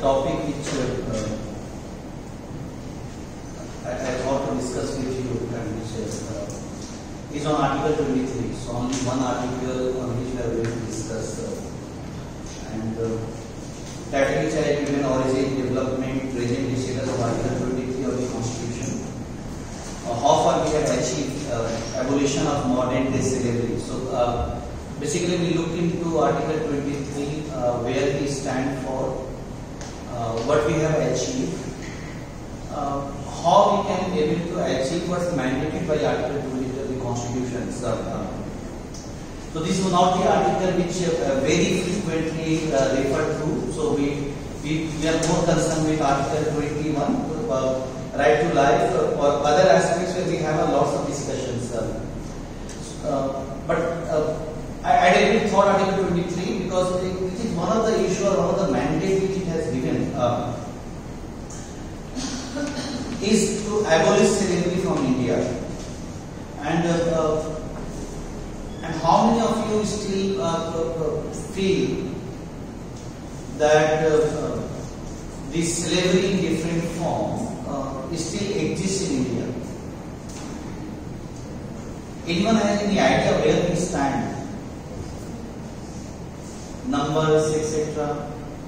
topic which I thought to discuss with you, and which is on Article 23. So only one article on which we are going to discuss, and that which I have given origin, development, present status of Article 23 of the Constitution. How far we have achieved abolition of modern day slavery. So basically we look into Article 23, where we stand for, what we have achieved, how we can be able to achieve what's mandated by Article 23 of the Constitution. So this is not the article which very frequently referred to. So we are more concerned with Article 21, right to life, or other aspects where we have a lots of discussions. But I really thought Article 23 because it is one of the issues or one of the mandates which it has given is to abolish slavery from India. And how many of you still feel that this slavery in different form still exists in India? Anyone has any idea where we stand? Numbers, etc.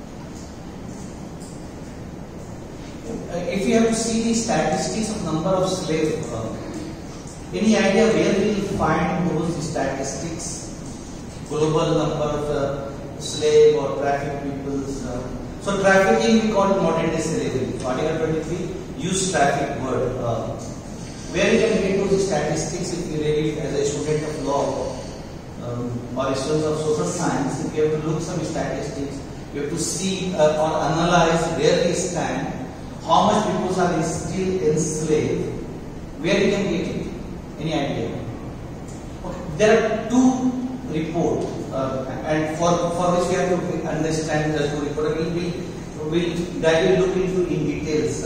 If you have to see the statistics of number of slaves, any idea where we will find those statistics? Global number of slave or trafficked peoples. So trafficking we call it modern day slavery. Article 23 use traffic word. Where you can get those statistics if you really, as a student of law or a student of social science, if you have to look some statistics, you have to see or analyze where we stand, how much people are still enslaved, where you can get it. Any idea? Okay. There are two reports, and for which we have to understand the two reports. We'll gradually look into in details.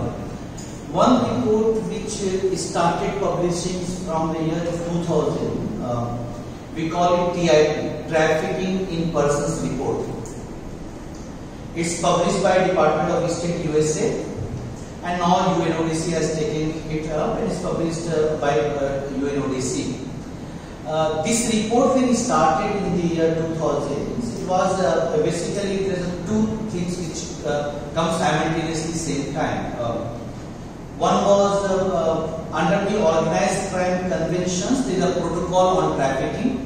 One report which started publishing from the year 2000, we call it TIP, Trafficking in Persons Report. It's published by Department of State USA, and now UNODC has taken it up and it's published by UNODC. This report when it started in the year 2000, it was basically there are two things which come simultaneously same time. One was under the Organized Crime Conventions, there is a protocol on trafficking.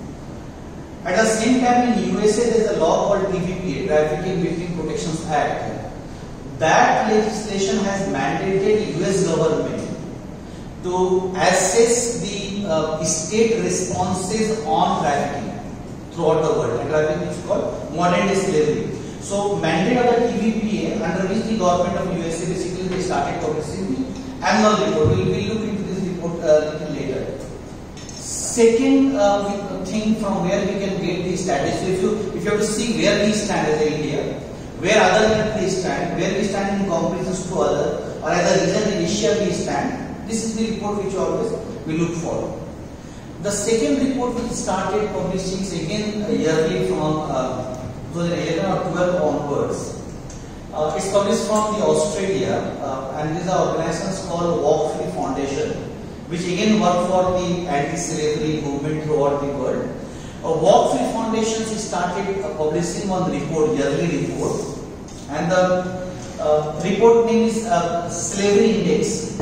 At the same time in USA there is a law called TVPA, Trafficking Victim Protections Act. That legislation has mandated US government to assess the state responses on trafficking throughout the world. And trafficking is called modern day slavery. So mandate of the TVPA, under which the government of USA basically they started publishing the annual report. We will look into this report a little later. Second thing from where we can get the status. So if you have to see where we stand as India, where other countries stand, where we stand in comparison to other, or as a region in Asia we stand, this is the report which always we look for. The second report which started publishing again yearly from 2011 or 12 onwards. It's published from the Australia, and this is an organization called Walk Free Foundation, which again work for the anti-slavery movement throughout the world. Walk Free Foundation started publishing one report, yearly report, and the report name is Slavery Index.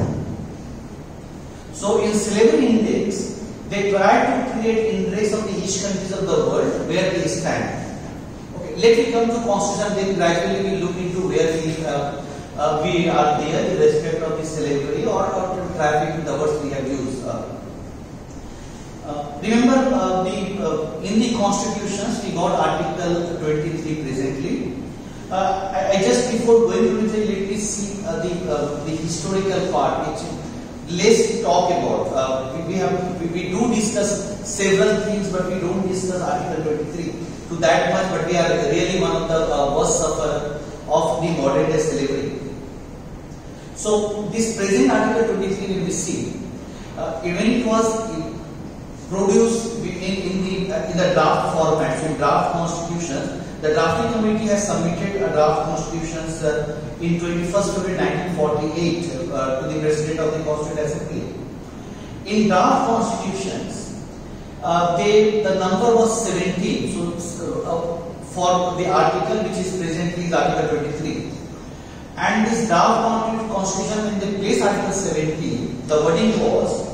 So in Slavery Index, they try to create index of the each countries of the world where they stand. Okay, let me come to Constitution, then gradually we look into where we are there in respect of the slavery or trafficking, the words we have used. Remember in the constitutions we got Article 23 presently. I just before going to it, let me see the historical part which let's talk about. We do discuss several things, but we don't discuss Article 23 to that much. But we are really one of the worst sufferers of the modern day slavery. So this present Article 23 will be seen when it was produced in the in the draft format. So in draft constitution, the drafting committee has submitted a draft constitution in 21st February 1948 to the President of the Constituent Assembly. In draft constitutions, the number was 17. So for the article which is presently is Article 23. And this draft constitution, in the place Article 17, the wording was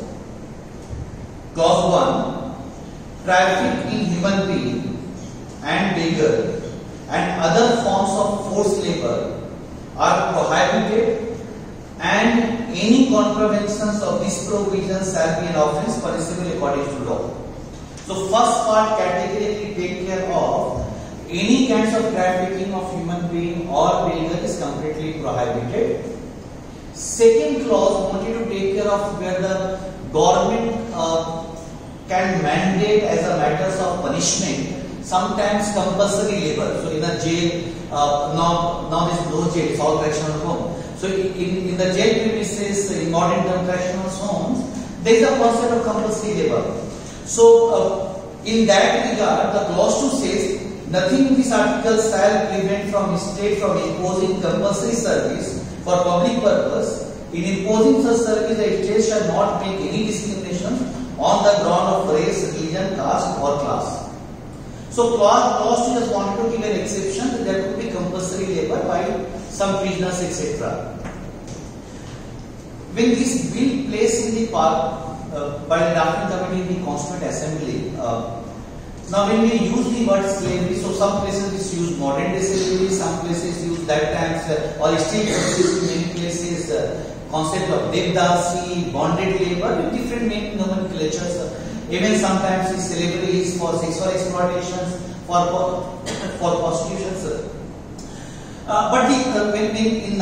Clause 1, traffic in human being and beggar and other forms of forced labor are prohibited, and any contraventions of this provision shall be an offence punishable according to law. So first part categorically take care of any kinds of trafficking of human being or beggar is completely prohibited. Second clause wanted to take care of where the government can mandate as a matters of punishment sometimes compulsory labor. So in a jail, now there is no jail, it's all correctional home. So in the jail premises, in modern term correctional homes, there is a concept of compulsory labor. So in that regard, the clause 2 says nothing in this article shall prevent from state from imposing compulsory service for public purpose. In imposing such service, the state shall not make any discrimination on the ground of race, religion, caste or class. So clause 2 just wanted to give an exception that there could be compulsory labor by some prisoners, etc. When this bill placed in the by the drafting committee in the Constituent Assembly, now when we use the word slavery, so some places use modern day slavery, some places use that times or still exists in many places concept of devdasi, bonded labor with different nomenclatures. Even sometimes the slavery is for sexual exploitations, for prostitution. But when in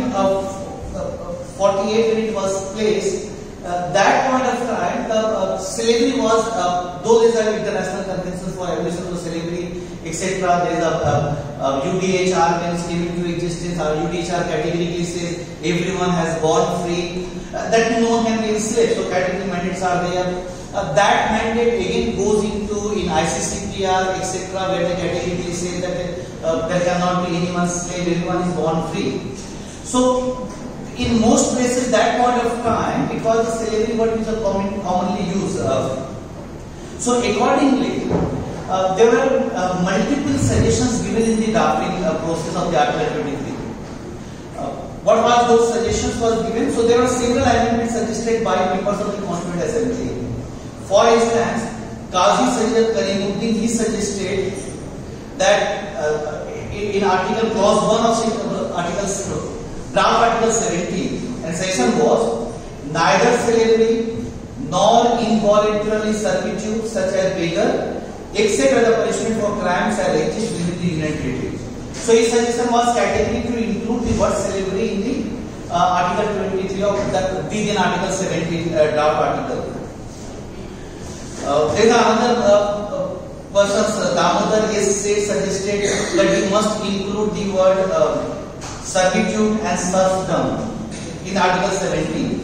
1948 when it was placed, that point of time the slavery was, though there is an international convention for abolition of slavery, etc. There is a UDHR when it came into existence. UDHR categorically says everyone has born free, that no one can be enslaved. So category mandates are there. That mandate again goes into in ICCPR, etc., where they categorically say that there cannot be anyone's slave, everyone is born free. So in most places that point of time, because the slavery word is commonly used, so accordingly there were multiple suggestions given in the drafting process of the Article 23. What was those suggestions was given? So there were several amendments suggested by members of the Constituent Assembly. For instance, Qazi Sayyid Karimuddin, he suggested that in Article Clause 1 of Draft Article 17, and section was neither slavery nor involuntary servitude such as beggar, except as a punishment for crimes shall exist within the Union Territories. So his suggestion was categorically to include the word slavery in the Article 23 of the Article 17 draft article. There is another person, Damodar suggested that we must include the word servitude and serfdom in Article 17.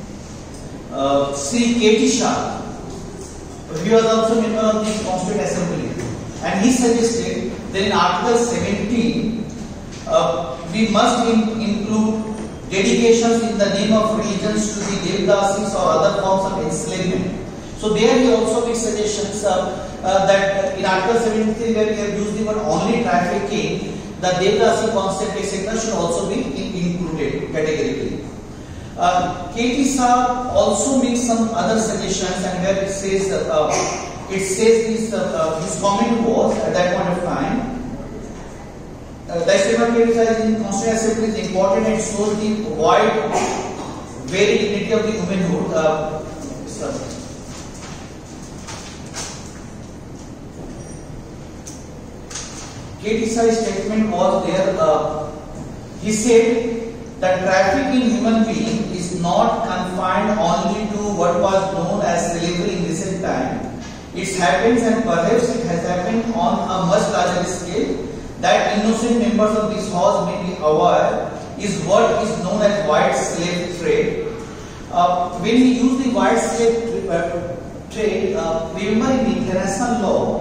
Sri K.T. Shah, he was also member of the Constituent Assembly, and he suggested that in Article 17 we must include dedications in the name of religions to the Devdasis or other forms of enslavement. So there he also makes suggestions that in Article 73 where we have used the word only trafficking, the Devdasi concept etc. should also be included categorically. K.T. Shah also makes some other suggestions, and where it says his comment was at that point of time, the statement K.T. Shah is in Constituent Assembly is important and shows the wide very dignity of the womanhood. K.T. Shah's statement was there. He said that traffic in human being is not confined only to what was known as slavery in recent time. It happens, and perhaps it has happened on a much larger scale, that innocent members of this house may be aware is what is known as white slave trade. When we use the white slave trade, remember in international law,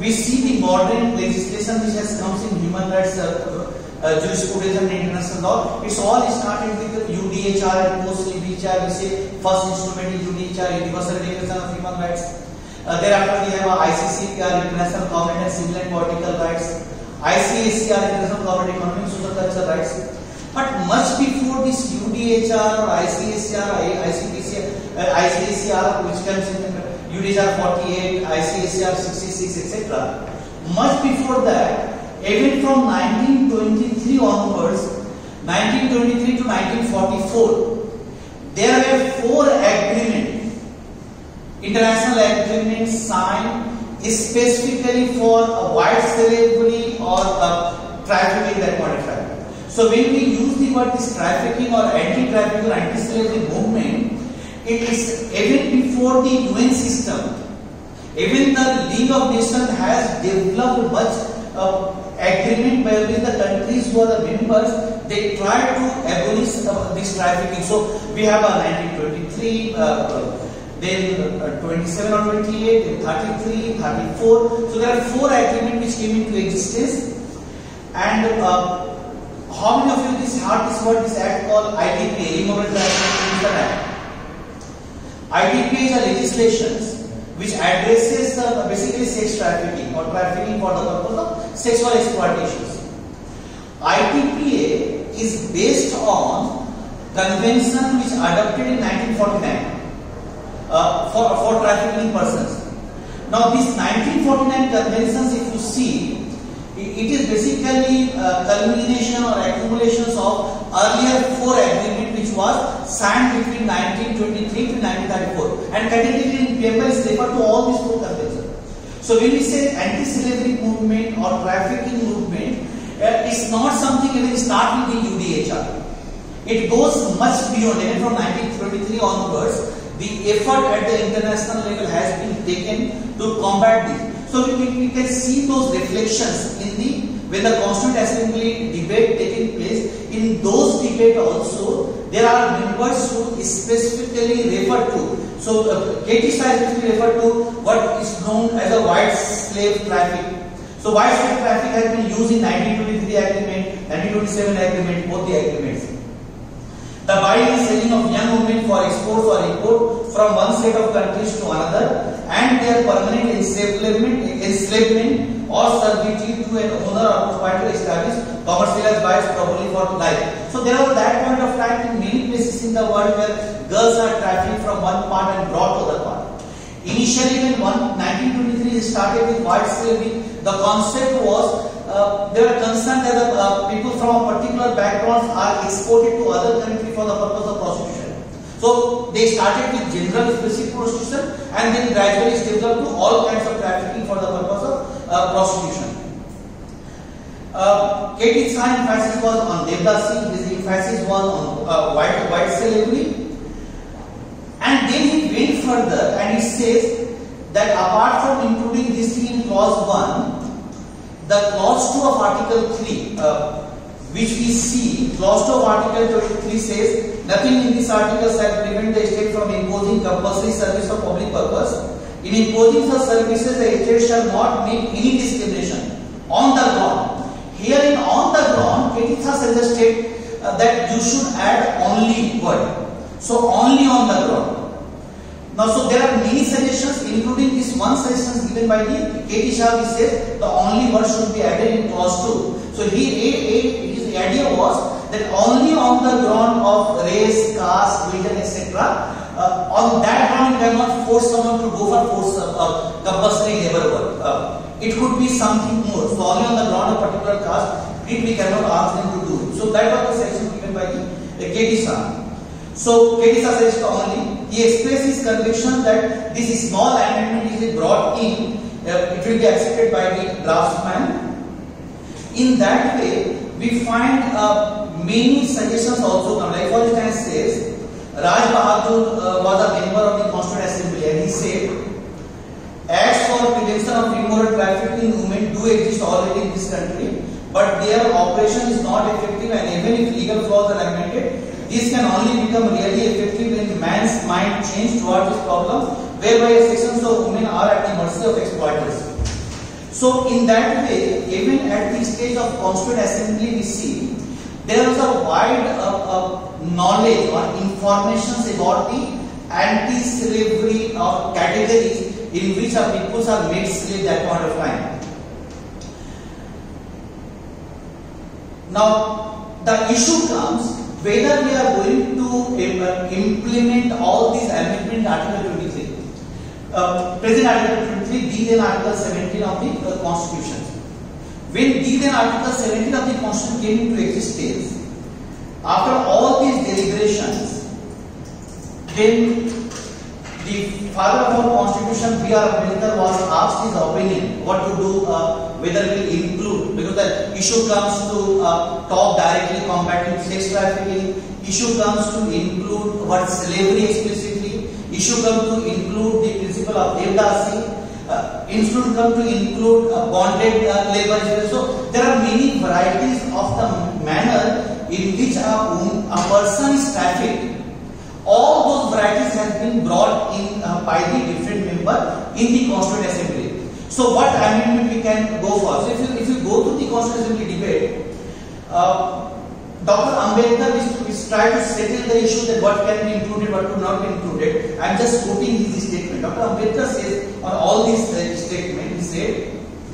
we see the modern legislation which has come in human rights jurisprudence and international law. It's all started with the UDHR and post-UDHR. We say first instrument is UDHR, Universal Declaration of Human Rights. Thereafter we have ICCPR, International Covenant on Civil and Political Rights, ICACR, International Covenant on Economic, Social, Cultural Rights. But much before this UDHR or ICACR, ICACR, which comes in UDHR 48, ICACR 66, etc. Much before that, even from 1923 onwards, 1923 to 1944, there were 4 agreements, international agreements signed specifically for white slavery or trafficking, that point of time. So when we use the word this trafficking or anti-trafficking or anti-slavery movement, it is even before the UN system. Even the League of Nations has developed much agreement by which the countries who are the members, they try to abolish this trafficking. So we have a 1923, then 27 or 28, then 33, 34. So there are 4 agreements which came into existence. And how many of you this word, this act called ITPA, Immoral Trafficking Act? ITPA is a legislation which addresses basically sex trafficking or trafficking for the purpose of sexual exploitations. ITPA is based on convention which adopted in 1949 for trafficking persons. Now this 1949 conventions, if you see, it is basically culmination or accumulations of earlier 4 agreements which was signed between 1923 to 1934, and categorically in paper is referred to all these 4 conventions. So when we say anti-slavery movement or trafficking movement, it's not something even start with the UDHR. It goes much beyond. Even from 1923 onwards, the effort at the international level has been taken to combat this. So we can see those reflections in the when the Constituent Assembly debate taking place. In those debates also, there are members who specifically refer to. So Katie specifically referred to what is known as a white slave traffic. So white slave traffic has been used in 1923 agreement, 1927 agreement, both the agreements. The buying and selling of young women for exports or import from one set of countries to another, and their permanent enslavement or servitude to an owner or proprietor established, commercialized by probably for life. So there was that point of time in many places in the world where girls are trafficked from one part and brought to other part. Initially, when 1923 started with white slavery, the concept was they were concerned that people from a particular background are exported to other countries for the purpose of prostitution. So they started with general basic prostitution and then gradually developed to all kinds of trafficking for the purpose of prostitution. Katie's emphasis was on Devdasi, his emphasis was on white slavery. And then he went further and he says that apart from including this thing in clause 1, the clause 2 of article 3, which we see, clause 2 of article 23 says, nothing in this article shall prevent the state from imposing compulsory service for public purpose. In imposing such services, the state shall not make any discrimination on the ground. Here in on the ground, it has suggested that you should add only word. So only on the ground. Now, so there are many suggestions, including this one suggestion given by the Katie Shah, which says the only word should be added in clause 2. So his idea was that only on the ground of race, caste, religion, etc. On that ground, you cannot force someone to go for compulsory labor work. It could be something more. So only on the ground of particular caste, we cannot ask them to do it. So that was the suggestion given by the Katie Shah. So Katie Shah says only. He expressed his conviction that this small amendment is brought in, it will be accepted by the draftsman. In that way, we find many suggestions also come. Like for instance, says Raj Bahadur was a member of the Constituent Assembly, and he said, acts for prevention of immoral trafficking in women do exist already in this country, but their operation is not effective, and even if legal flaws are amended, this can only become really effective when man's mind changes towards this problem, whereby sections of women are at the mercy of exploiters. So in that way, even at the stage of Constituent Assembly, we see there was a wide knowledge or information about the anti-slavery categories in which our peoples are made slave that point of time. Now the issue comes whether we are going to implement all these amendment Article 23, present Article 23, be then Article 17 of the Constitution. When then Article 17 of the Constitution came into existence, after all these deliberations, then the father of our Constitution, B.R. Ambedkar, was asked his opinion what to do, whether we will include, because the issue comes to talk directly combating sex trafficking, issue comes to include what slavery explicitly, issue comes to include the principle of Devdasi, issue comes to include bonded labor. So there are many varieties of the manner in which a person is trafficked. All those varieties have been brought in by the different member in the Constituent Assembly. So what amendment we can go for? So if you go to the Constituent Assembly debate, Dr. Ambedkar is trying to settle the issue that what can be included, what could not be included. I am just quoting his statement. Dr. Ambedkar says on all these statements, he said,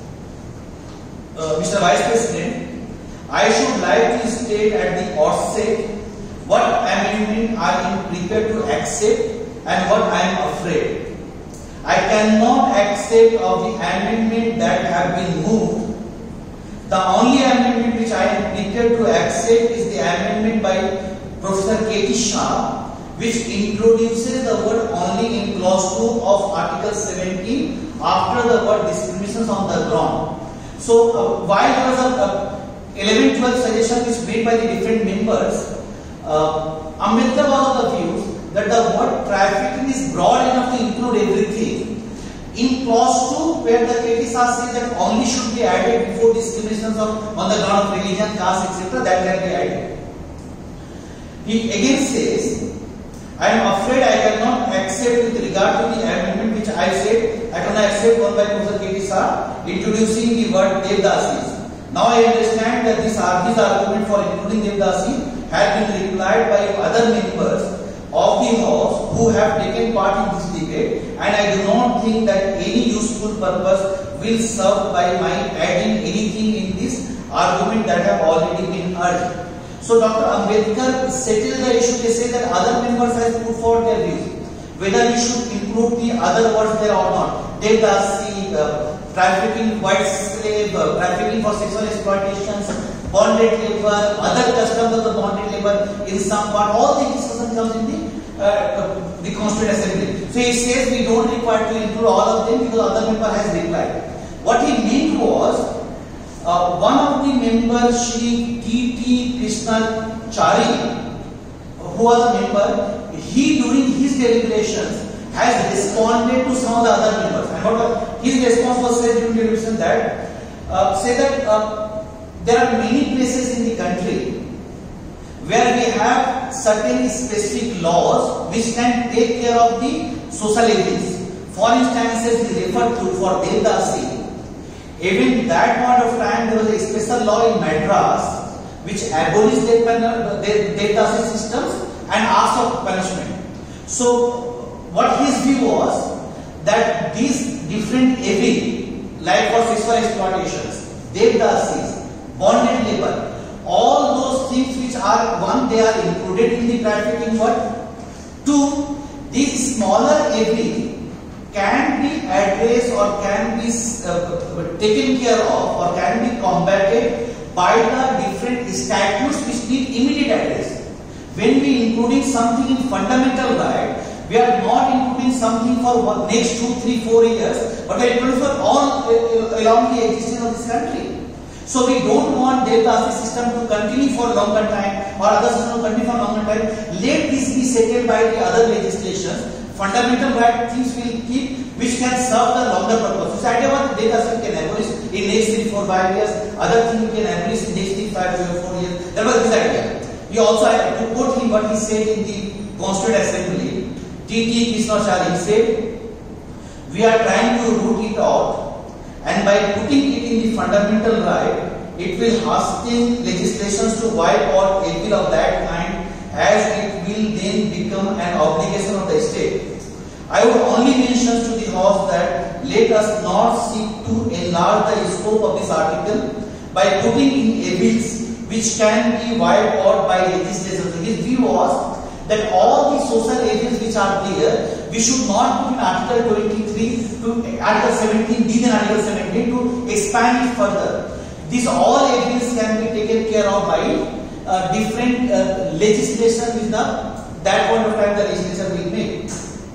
Mr. Vice President, I should like to state at the outset what amendment I am prepared to accept and what I am afraid. I cannot accept of the amendment that have been moved. The only amendment which I am prepared to accept is the amendment by Professor K.T. Shah, which introduces the word only in clause 2 of Article 17 after the word discriminations on the ground. So while there was a 11-12 suggestion which made by the different members, Ambedkar was of the view that the word trafficking is broad enough to include everything. In clause 2, where the K.T. Shah says that only should be added before discriminations on the ground of religion, caste, etc., that can be added. He again says, I am afraid I cannot accept with regard to the amendment which I said, I cannot accept one by Professor K.T. Shah introducing the word Devdasis. Now I understand that his argument for including Devdasi had been replied by other members of the House who have taken part in this debate, and I do not think that any useful purpose will serve by my adding anything in this argument that have already been urged. So Dr. Ambedkar settled the issue. They say that other members have put forward their views, whether we should include the other words there or not. Devdasi, trafficking, white slave, trafficking for sexual exploitations, bonded labor, other customs of the bonded labor in some part, all the discussion comes in the Constituent Assembly. So he says we don't require to include all of them because other member has replied. What he meant was, one of the members, Shri T.T. Krishnachari, who was a member, he during his deliberations has responded to some of the other members. And what his response was said during deliberation that, there are many places in the country where we have certain specific laws which can take care of the social evils. For instance, he referred to for Devdasi. Even that point of time, there was a special law in Madras which abolished Devdasi systems and asked for punishment. So, what his view was that these different evil, like for sexual exploitations, Devdasis, bonded labor, all those things which are, one, they are included in the trafficking world. Two, these smaller evil can be addressed or can be taken care of or can be combated by the different statutes which need immediate address. When we including something in fundamental right, we are not including something for next 2, 3, 4 years, but we are including for all along the existence of this country. So we don't want Devdasi system to continue for a longer time or other system to continue for a longer time. Let this be settled by the other legislations. Fundamental right things will keep which can serve the longer purpose. So idea was Devdasi can abolish in next 3, 4, 5 years. Other thing we can abolish in next 3, 5, 4 years. That was his idea. He also had to quote him what he said in the Constituent Assembly. T.T. Krishnachari said, we are trying to root it out, and and by putting it in the fundamental right, it will hasten legislations to wipe out a bill of that kind, as it will then become an obligation of the state. I would only mention to the House that let us not seek to enlarge the scope of this article by putting in a bills which can be wiped out by legislation. So his view was that all the social evils which are there, we should not put in Article 23 to Article 17, then Article 17 to expand it further. These all evils can be taken care of by different legislation which that point of time the legislation will make.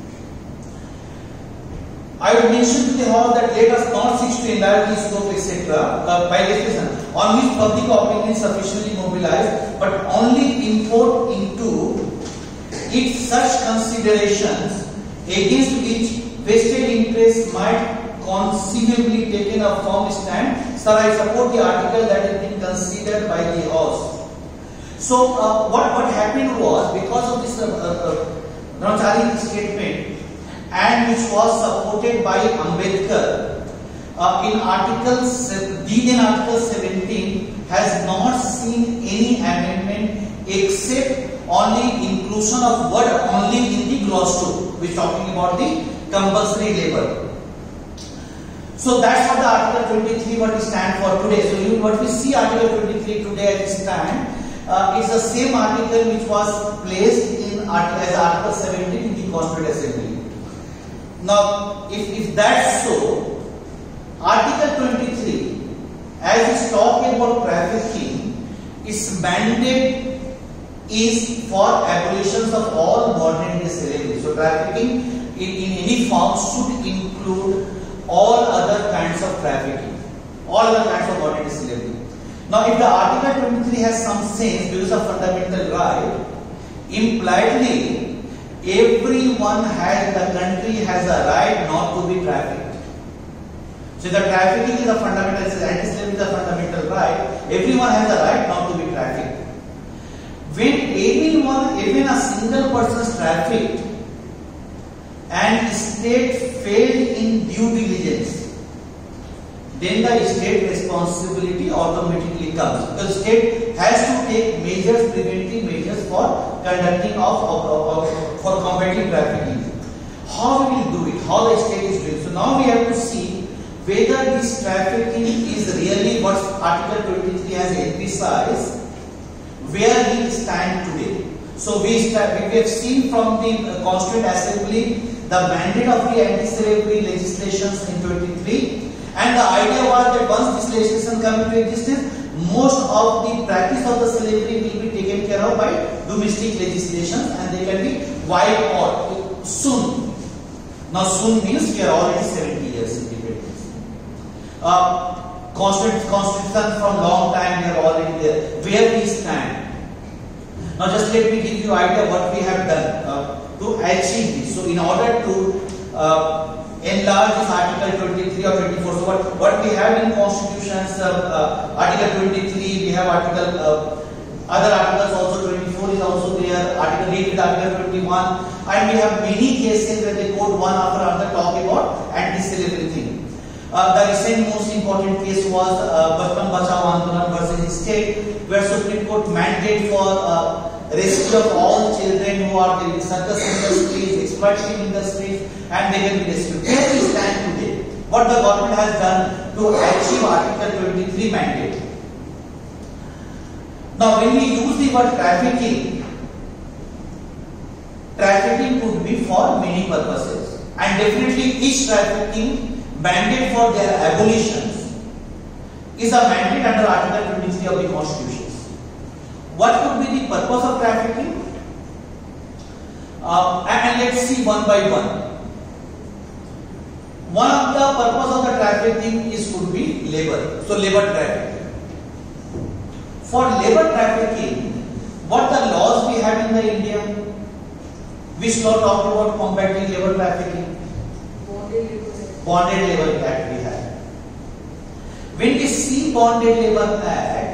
I would mention to the House that let us not seek to enlarge the scope, etc. By legislation on which public opinion is sufficiently mobilized, but only import into it such considerations against which vested interests might conceivably taken a firm stand. Sir, I support the article that has been considered by the House. So, what happened was, because of this Brahmachari statement, and which was supported by Ambedkar, in Article 17 has not seen any amendment except only inclusion of word only in the clause 2, which is talking about the compulsory labor. So that's what the Article 23 what we stand for today. So what we see Article 23 today at this time is the same article which was placed in as Article 17 in the Constituent Assembly. Now, if that's so, Article 23, as it's talking about trafficking, its mandate is for abolitions of all modern day slavery. So, trafficking in any form should include all other kinds of trafficking, all other kinds of modern day slavery. Now, if the Article 23 has some sense because of fundamental right, impliedly everyone the country has a right not to be trafficked. So the trafficking is a fundamental, anti-slavery is a fundamental right. Everyone has a right not to be trafficked. When even a single person is trafficked and state failed in due diligence, then the state responsibility automatically comes. The state has to take measures, preventive measures for conducting for combating trafficking. How we will do it? How the state is doing? So now we have to see whether this trafficking is really what Article 23 has emphasized, where we stand today. So we have seen from the Constituent Assembly the mandate of the anti-slavery legislations in 23. And the idea was that once this legislation comes into existence, most of the practice of the slavery will be taken care of by domestic legislation and they can be wiped out soon. Now soon means we are already 70 years independence. Constitution from long time we are already there. Where we stand. Now just let me give you an idea what we have done to achieve this. So in order to enlarge this Article 23 or 24. So what we have in constitutions, Article 23, we have other articles also, 24 is also there, Article 8 is Article 21, and we have many cases where they quote one after another talking about anti-slavery thing. The recent most important case was Bachpan Bachao Andolan versus state, where Supreme Court mandate for rescue of all children who are in circus industries, exploitation industries, and they can be rescued. Where we stand today? What the government has done to achieve Article 23 mandate? Now, when we use the word trafficking, trafficking could be for many purposes, and definitely each trafficking mandate for their abolitions is a mandate under Article 23 of the Constitution. What could be the purpose of trafficking? And let's see one by one. One of the purpose of the trafficking could be labor. So labor trafficking. For labor trafficking, what the laws we have in the India? Which law talk about combating labor trafficking? Bonded Labor Act we have. When we see Bonded Labor Act,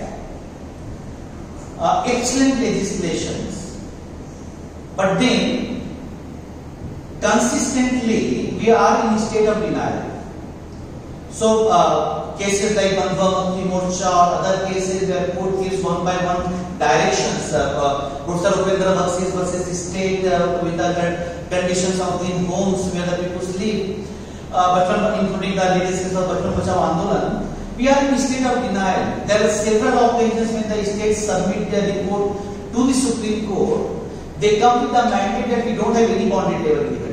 excellent legislations, but then consistently we are in a state of denial. So cases like Bandhwa Mukti Morcha or other cases where court gives one by one directions. Professor Upendra Bakshi versus the state with the conditions of the homes where the people live, including the latest case of Bachpan Bachao Andolan. We are in a state of denial. There are several occasions when the states submit their report to the Supreme Court. They come with the mandate that we don't have any bonded labor liberty.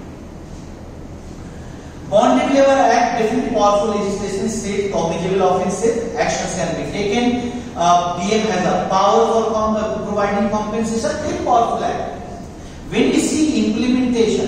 Bonded Labor Act, definitely powerful legislation, states cognizable offenses, actions can be taken. PM has a power for providing compensation, very powerful act. When we see implementation,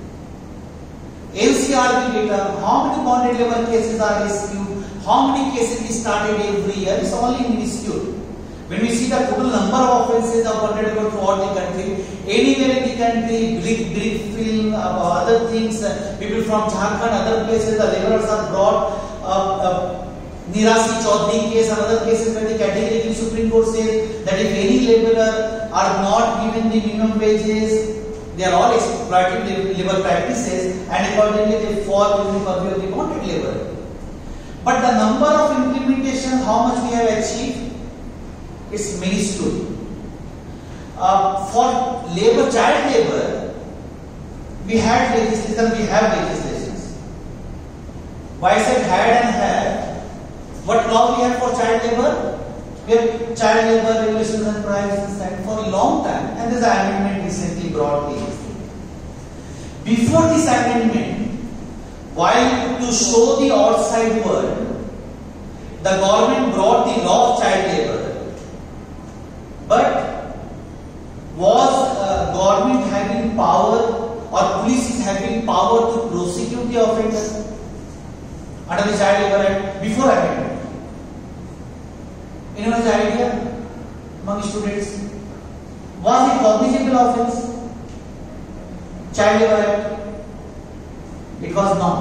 NCRB data, how many bonded labor cases are rescued, how many cases is started every year, is only minuscule. When we see the total number of offences of bonded labor throughout the country, anywhere in the country, brick film, other things, people from Jharkhand, other places, the laborers are brought. Nirasi Chaudhary case and other cases where the categorically Supreme Court says that if any laborer are not given the minimum wages, they are all exploiting labor practices and accordingly they fall within the purview of the bonded labor. But the number of implementation, how much we have achieved, it's minuscule. For labor, child labor, we have legislations. Why I said had and have? What law we have for child labor? We have Child Labor Regulations and Prohibitions Act for a long time, and there's an amendment recently brought in. Before this amendment, while to show the outside world, the government brought the law of child labor. But was government having power or police is having power to prosecute the offender under the Child Labor Act before amendment? Anyone has idea among students? Was it cognizable offence? Child Labor Act? It was not.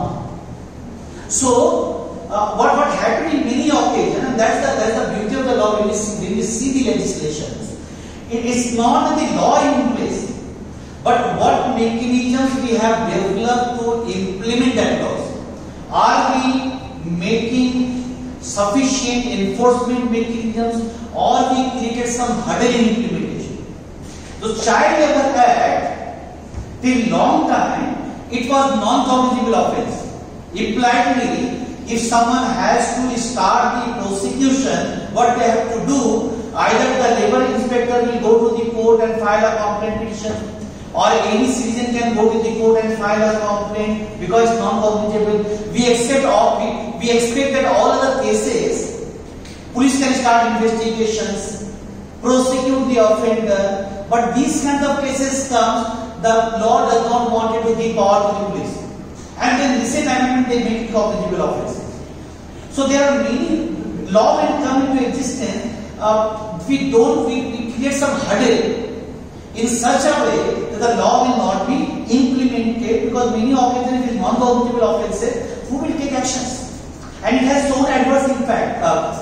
So what happened in many occasions, and that's the beauty of the law when we see the legislations. It is not the law in place, but what mechanisms we have developed to implement that laws. Are we making sufficient enforcement mechanisms, or we created some hurdle in implementation? The Child Labor Act, till long time, it was non-cognizable offence. Impliedly, if someone has to start the prosecution, what they have to do, either the labor inspector will go to the court and file a complaint petition, or any citizen can go to the court and file a complaint because it's non-cognizable. We expect that all other cases, police can start investigations, prosecute the offender, but these kinds of cases comes, the law does not want it to give power to the police. And then recent amendment they make it cognizable offense. So there are many law when come into existence. We create some hurdle in such a way that the law will not be implemented, because many occasions it is non-cognizable offences. Who will take actions? And it has so adverse impact.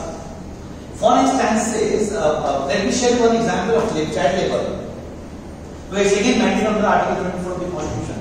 For instance, let me share one example of child labor, which is again mentioned under Article 24 of the Constitution.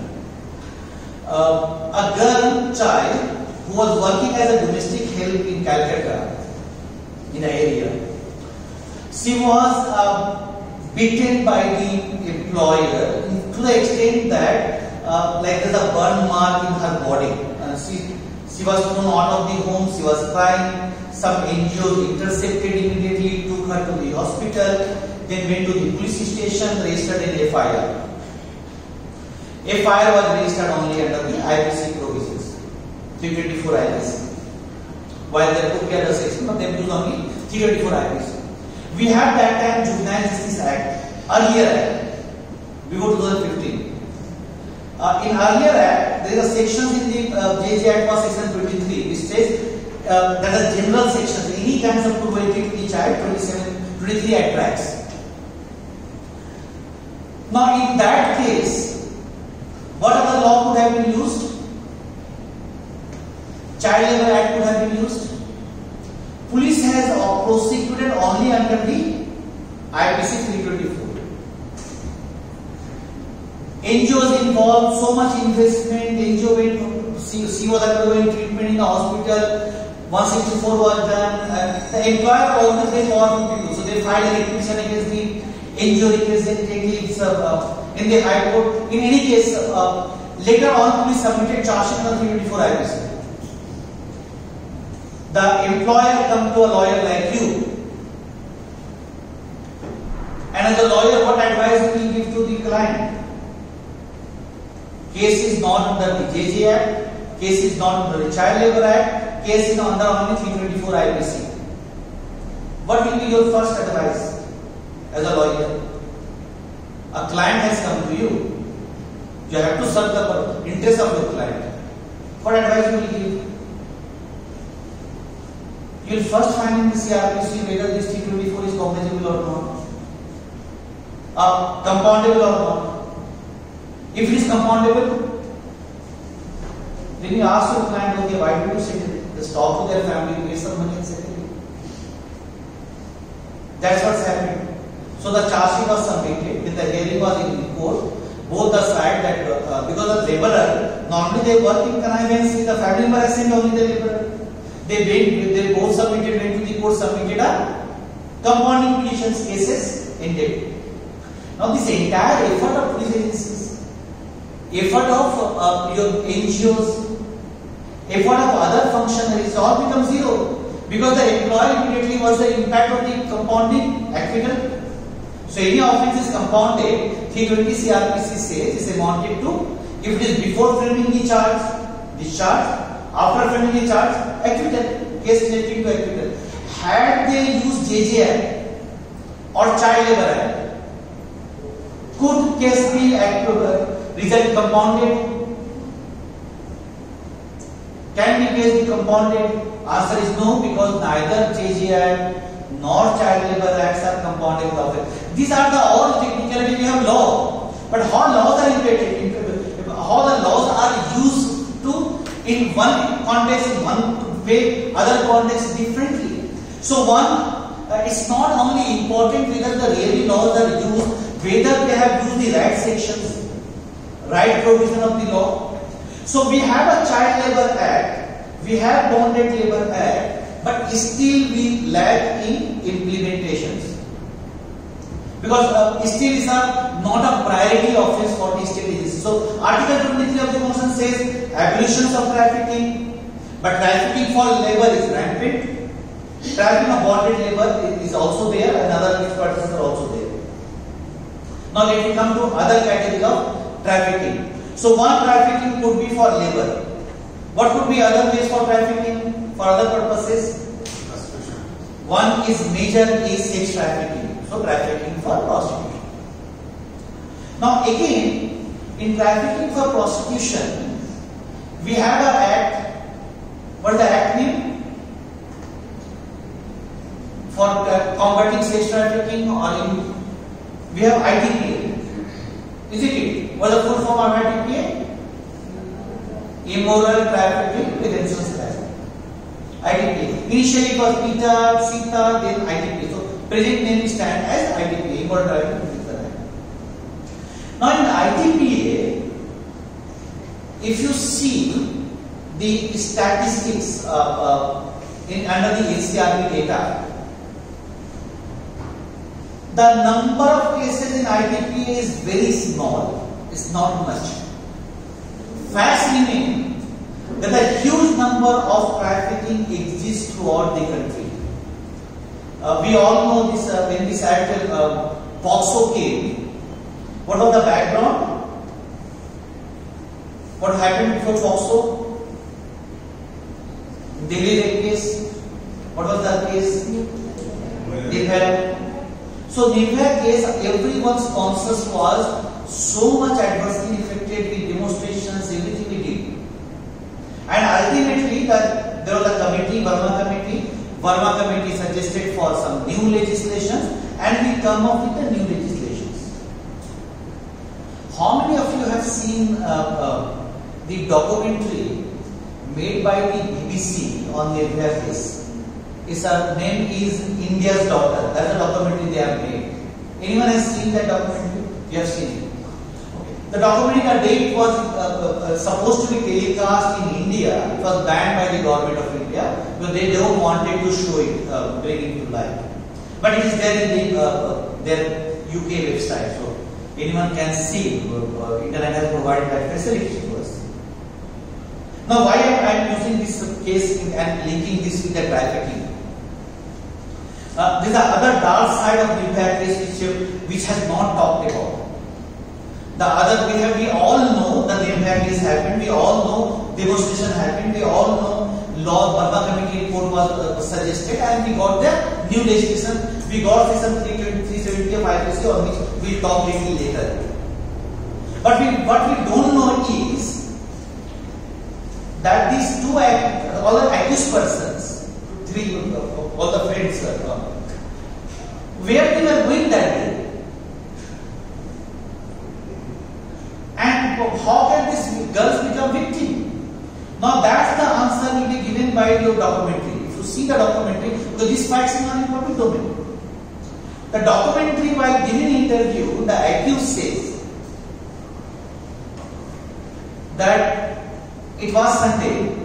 A child who was working as a domestic help in Calcutta, in an area, she was beaten by the employer to the extent that like there's a burn mark in her body. She was thrown out of the home, she was crying. Some NGOs intercepted immediately, took her to the hospital, then went to the police station, registered an FIR. FIR was registered only under the IPC provisions, 324 IPC. While there could be other sections, but they use only 324 IPC. We have that time Juvenile Justice Act, earlier act, before 2015. In earlier act, there are sections in the JJ Act was section 23, which says that are general sections, any kinds of cruelty to the child, 23 Act tracks. Now in that case, what other law could have been used? Child Labor Act could have been used. Police has prosecuted only under the IPC 324. NGOs involved, so much investment, NGO went, she see what undergoing treatment in the hospital. 164 was done. The employer always they powerful people, so they filed a requisition against the NGO representatives in the High Court. In any case, later on, police submitted charge sheet on 324 IPC. The employer come to a lawyer like you, and as a lawyer, what advice will you give to the client? Case is not under the JJ Act, case is not under the Child Labor Act, case is under only 324 IPC. What will be your first advice as a lawyer? A client has come to you. You have to serve the interest of your client. What advice you will give? You will first find in the CRPC whether this 324 is cognizable or not, compoundable or not. If it is compoundable, then you ask your client, okay, why do you settle it? Just talk to their family, pay some money and settle it. That's what's happening. So the charge sheet was submitted, when the hearing was in court, both the side that because the laborer, normally they work in connivance with the family member has sent only the laborer. They both submitted, went to the court, submitted a compounding petitions cases ended. Now this entire effort of police agencies, effort of your NGOs, effort of other functionaries all become zero because the employer immediately was the impact of the compounding acquittal. So any offence is compounded, 320 CRPC says is amounted to, if it is before framing the charge, discharge, after framing the charge, acquittal, case relating to acquittal. Had they used JJ Act or Child Labor Act, could case be result compounded? Can the case be compounded? Answer is no, because neither JJ Act nor Child Labor Acts are compounding the offence. These are the all technicality. We have law, but how laws are implemented, how the laws are used to in one context in one way, other context differently. So it's not only important whether the really laws are used, whether they have used the right sections, right provision of the law. So we have a Child Labor Act, we have Bonded Labor Act, but still we lack in implementations. Because still is not a priority offence for the state agency. So Article 23 of the Constitution says abolition of trafficking, but trafficking for labor is rampant. Trafficking of bonded labor is also there, and other experts are also there. Now let me come to other category of trafficking. So one trafficking could be for labor. What could be other ways for trafficking for other purposes? One is major is sex trafficking. So trafficking for prostitution. Now again, in trafficking for prostitution, we have an act. What is the act name? For combating sex trafficking, or we have ITPA. Isn't it? What is the full form of ITPA? Immoral Trafficking Prevention Act. ITPA. Initially it was PITA, SITA, then ITPA. So present name stand as ITPA, Immoral Trafficking Prevention Act. Now in ITPA, if you see the statistics under the NCRB data, the number of cases in ITPA is very small. It's not much. Facts remain that a huge number of trafficking exists throughout the country. We all know this when this act POCSO came. What was the background? What happened before POCSO? Delhi rape case. What was the case? Nirbhaya. So Nirbhaya case, everyone's conscience was so much adversely affected with demonstrations, everything we did. And ultimately there was a committee, Verma committee. Verma committee suggested for some new legislation, and we come up with the new legislations. How many of you have seen the documentary made by the BBC on Nirbhaya case? Its name is India's Daughter. That's the documentary they have made. Anyone has seen that documentary? You have seen it. Okay. The documentary, the day it was supposed to be telecast in India, it was banned by the government of India because they don't wanted to show it, bring it to life. But it is there in their UK website, so anyone can see. Internet has provided that facility to us. Now, why I am using this case and linking this with the trafficking? There is other dark side of Nirbhaya case which has not talked about. We all know that the Nirbhaya case happened. We all know demonstration happened. We all know law Burma Committee report was suggested, and we got the new legislation. We got section 370 of IPC, on which we will talk little later. But what we don't know is that these two all the accused persons, all the friends, where they were going that day. And how can these girls become victims? Now that's the answer will be given by your documentary. If you see the documentary, because this facts is not in public domain. The documentary, while giving interview, the accused says that it was Sunday.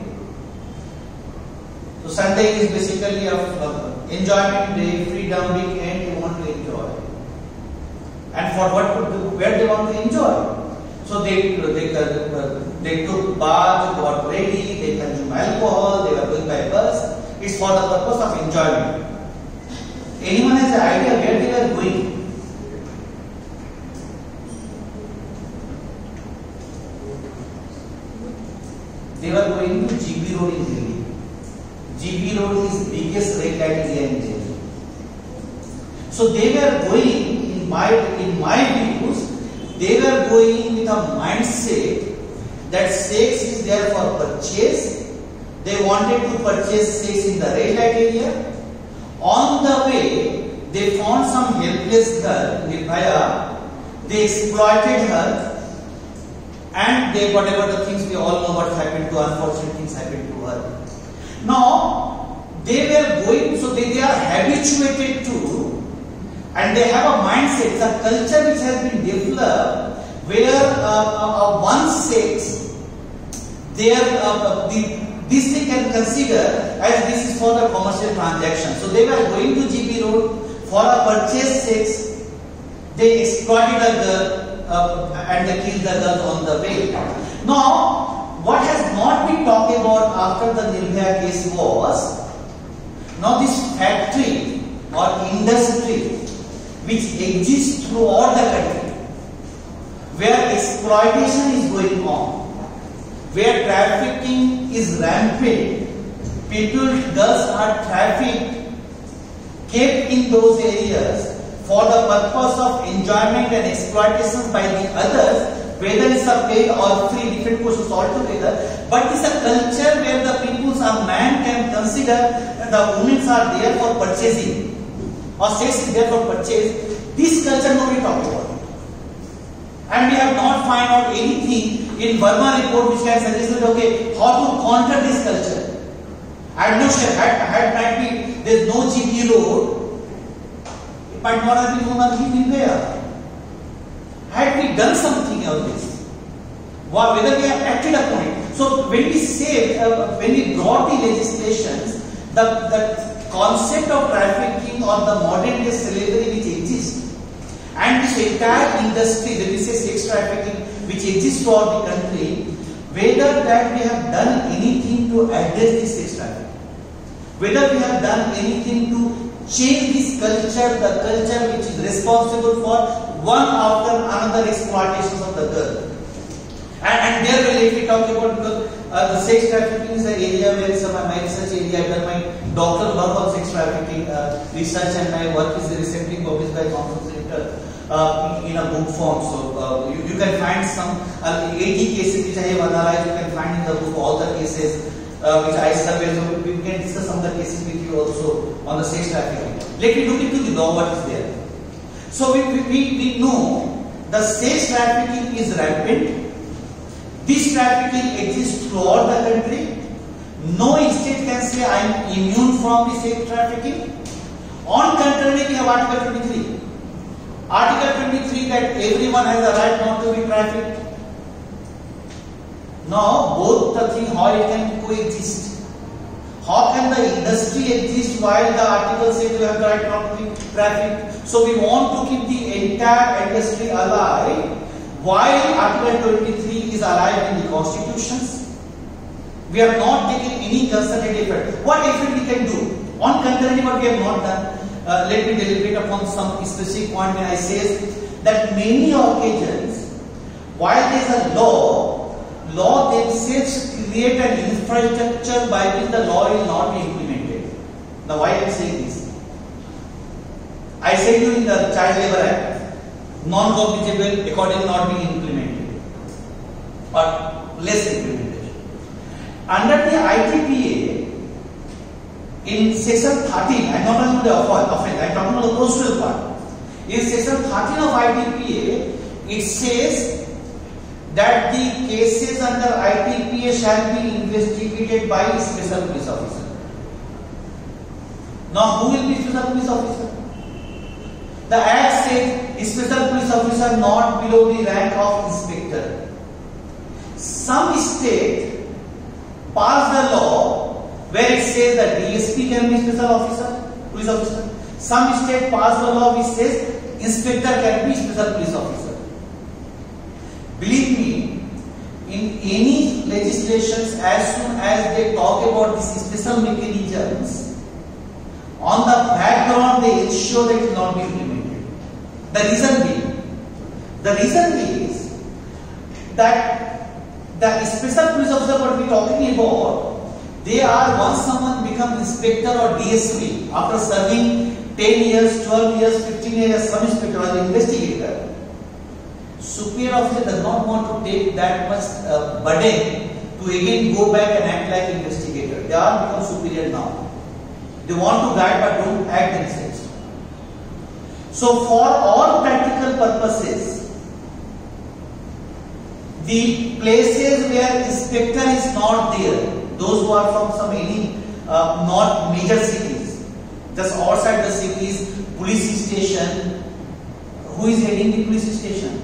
So Sunday is basically a enjoyment day, freedom weekend. They want to enjoy, and for where they want to enjoy. So they took bath, got ready, they consume alcohol, they were going by bus. It's for the purpose of enjoyment. Anyone has an idea where they were going? They were going to GB Road in Delhi. GB Road is biggest red light area in Delhi. So they were going, in my views, they were going with a mindset that sex is there for purchase. They wanted to purchase sex in the red light area. On the way, they found some helpless girl, Nirbhaya. They exploited her, and they, whatever the things we all know what happened to her, unfortunate things happened to her. Now, they were going, so they are habituated to, and they have a mindset, a culture which has been developed where one sex, this they can consider as this is for the commercial transaction. So they were going to GB Road for a purchase sex. They exploited a girl and they killed the girl on the way. Now, what has not been talked about after the Nirbhaya case was, now this factory or industry which exists throughout the country, where exploitation is going on, where trafficking is rampant, girls are trafficked, kept in those areas for the purpose of enjoyment and exploitation by the others, whether it's a paid or free, different questions altogether. But it's a culture where the a man can consider that the women are there for purchasing, or sex is there for purchase. This culture nobody talks about it. And we have not found out anything in Burma report which can suggest okay, how to counter this culture. I know had might be there is no GB road, it might not have been known there. Had we done something of this, whether we have acted upon it. So when we say, when we brought the legislations, the concept of trafficking or the modern day slavery which exists, and this entire industry, that we say sex trafficking, which exists throughout the country, whether that we have done anything to address this sex trafficking, whether we have done anything to change this culture, the culture which is responsible for one after another exploitation of the girl. And there we lately talked about, because the sex trafficking is an area where my research area, I've done my doctoral work on sex trafficking research, and my work is recently published by Thomson Center in a book form. So you can find some 80 cases which I have analyzed. You can find in the book all the cases which I surveyed. So we can discuss some of the cases with you also on the sex trafficking. Let me look into the law what is there. So we know the sex trafficking is rampant. This trafficking exists throughout the country. No state can say I am immune from the sex trafficking. On contrary, we have Article 23. Article 23 that everyone has a right not to be trafficked. Now, both the thing, how it can coexist? How can the industry exist while the article says you have the right not to be trafficked? So we want to keep the entire industry alive while Article 23 is alive in the constitutions. We have not taken any concerted effort. What effort we can do? On contrary, what we have not done, let me deliberate upon some specific point when I say that many occasions, while there is a law themselves create an infrastructure by which the law will not be implemented. Now, why I am saying this? I said you in the Child Labour Act, non-cognizable accordingly not being implemented or less implementation. Under the ITPA, in section 13, I am not talking about the offense, I am talking about the procedural part. In section 13 of ITPA, it says that the cases under ITPA shall be investigated by a special police officer. Now, who will be special police officer? The Act says special police officer not below the rank of inspector. Some state passed the law where it says that DSP can be special officer, police officer. Some state passed the law which says inspector can be special police officer. Believe me, in any legislations, as soon as they talk about these special mechanisms, on the background they ensure that it will not be implemented. The reason is that the special police officer what we are talking about, they are, once someone becomes inspector or DSP after serving 10 years, 12 years, 15 years, some inspector or investigator, superior officer does not want to take that much burden to again go back and act like investigator. They are become superior now. They want to guide but don't act themselves. So for all practical purposes, the places where inspector is not there, those who are from some any not major cities, just outside the cities, police station, who is heading the police station?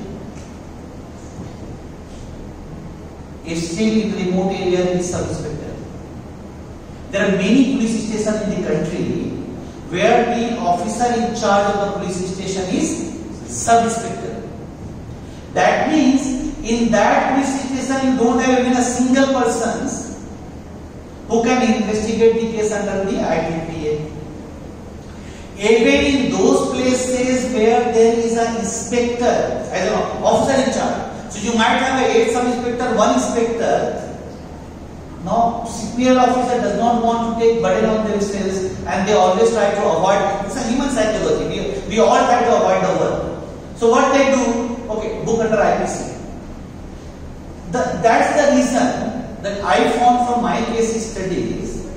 Is still in the remote area is sub-inspector. There are many police stations in the country where the officer in charge of the police station is sub-inspector. That means in that police station you don't have even a single person who can investigate the case under the ITPA. Even in those places where there is an inspector, as an officer in charge, so you might have a 8 sub-inspector, 1 inspector. Now, superior officer does not want to take burden on themselves and they always try to avoid. It's a human psychology. We all try to avoid the work. So what they do? Okay, book under IPC. That's the reason that I found from my case studies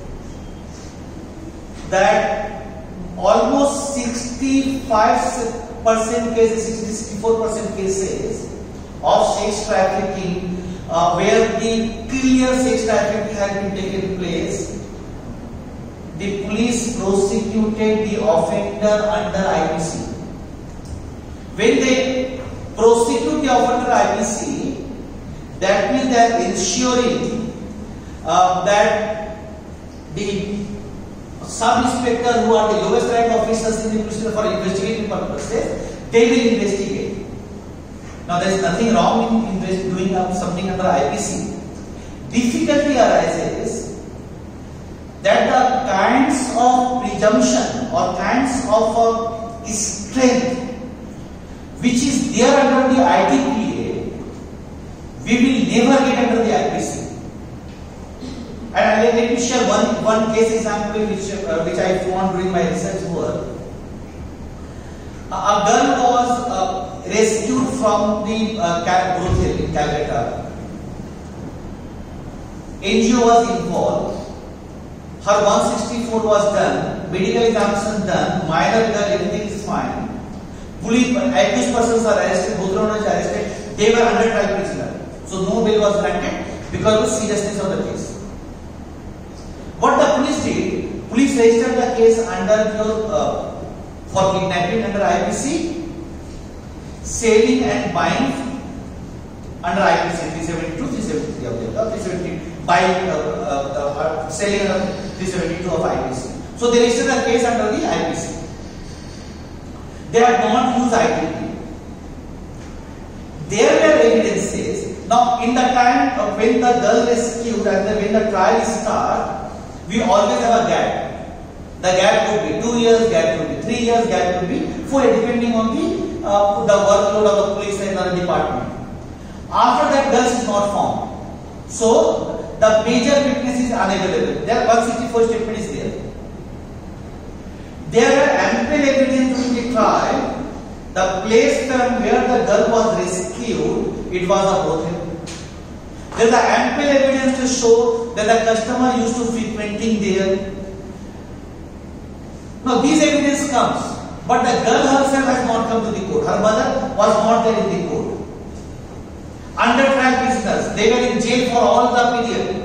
that almost 65% cases, 64% cases of sex trafficking, where the clear sex trafficking has been taken place, the police prosecuted the offender under IPC. When they prosecute the offender IPC, that means they are ensuring that the sub-inspector who are the lowest rank officers in the police for investigating purposes, they will investigate. Now there is nothing wrong in doing something under IPC. Difficulty arises that the kinds of presumption or kinds of strength which is there under the ITPA, we will never get under the IPC. And let me share one case example which I found during my research work. A girl was rescued from the brothel in Calcutta. NGO was involved. Her 164 was done, medical examination done, minor everything is fine. Police accused persons are arrested, both are arrested. They were under trial prisoner, so no bail was granted because of the seriousness of the case. What the police did? Police registered the case under your for kidnapping under IPC, selling and buying under IPC 372, 373 of the 370 buying, selling under 372 of IPC. So they registered a case under the IPC. They had not used ITP. There were evidences. Now, in the time when the girl rescued and when the trial starts, we always have a gap. The gap could be 2 years, gap could be 3 years, gap could be 4 years, depending on the workload of the police and the department. After that, girl is not found. So, the major witness is unavailable. There 164 statement is there. There are ample evidence during the trial. The place from where the girl was rescued, it was a brothel. There is ample evidence to show that the customer used to frequenting there. Now these evidence comes, but the girl herself has not come to the court. Her mother was not there in the court. Under trial prisoners, they were in jail for all the period.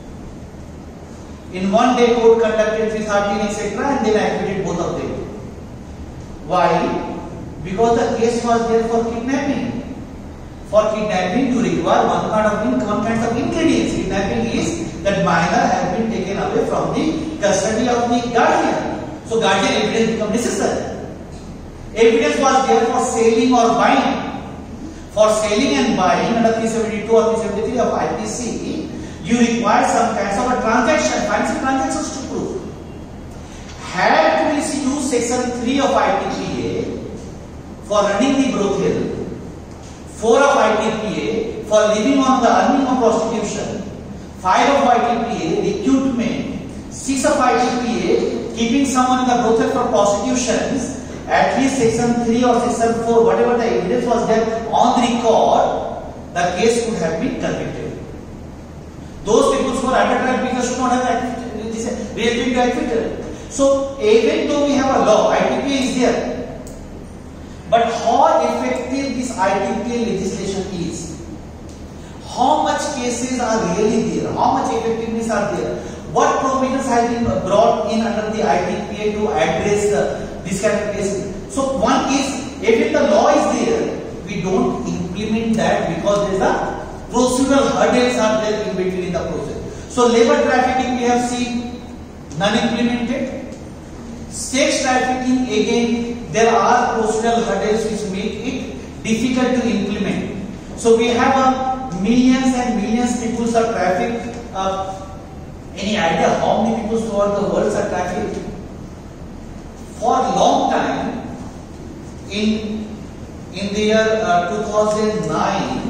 In one day, court conducted 313 etc. and then acquitted both of them. Why? Because the case was there for kidnapping. For kidnapping, you require one kind of ingredients. Kidnapping is that minor has been taken away from the custody of the guardian. So guardian evidence becomes necessary. Evidence was there for selling or buying. For selling and buying under 372 or 373 of IPC, you require some kinds of a transaction, fancy transactions to prove. Had police used section 3 of ITPA for running the brothel, 4 of ITPA for living on the earning of prostitution, 5 of ITPA recruitment, 6 of ITPA keeping someone in the brothel for prostitutions, at least section 3 or section 4, whatever the evidence was there on the record, the case could have been convicted. Those people who are under trial because should not have been acquitted. So even though we have a law, ITPA is there, but how effective this ITPA legislation is, how much cases are really there, how much effectiveness are there, what provisions have been brought in under the ITPA to address this kind of cases. So one is, even the law is there, we don't implement that because there is a procedural hurdles are there in between in the process. So labor trafficking we have seen non-implemented. Sex trafficking again there are procedural hurdles which make it difficult to implement. So we have millions and millions people are trafficked. Any idea how many people throughout the world are trafficked? For a long time, in the year 2009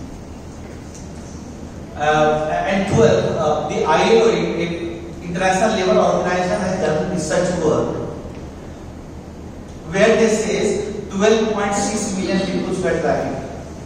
and 12, the ILO, International Labour Organization, has done research work where they says 12.6 million people were trafficked.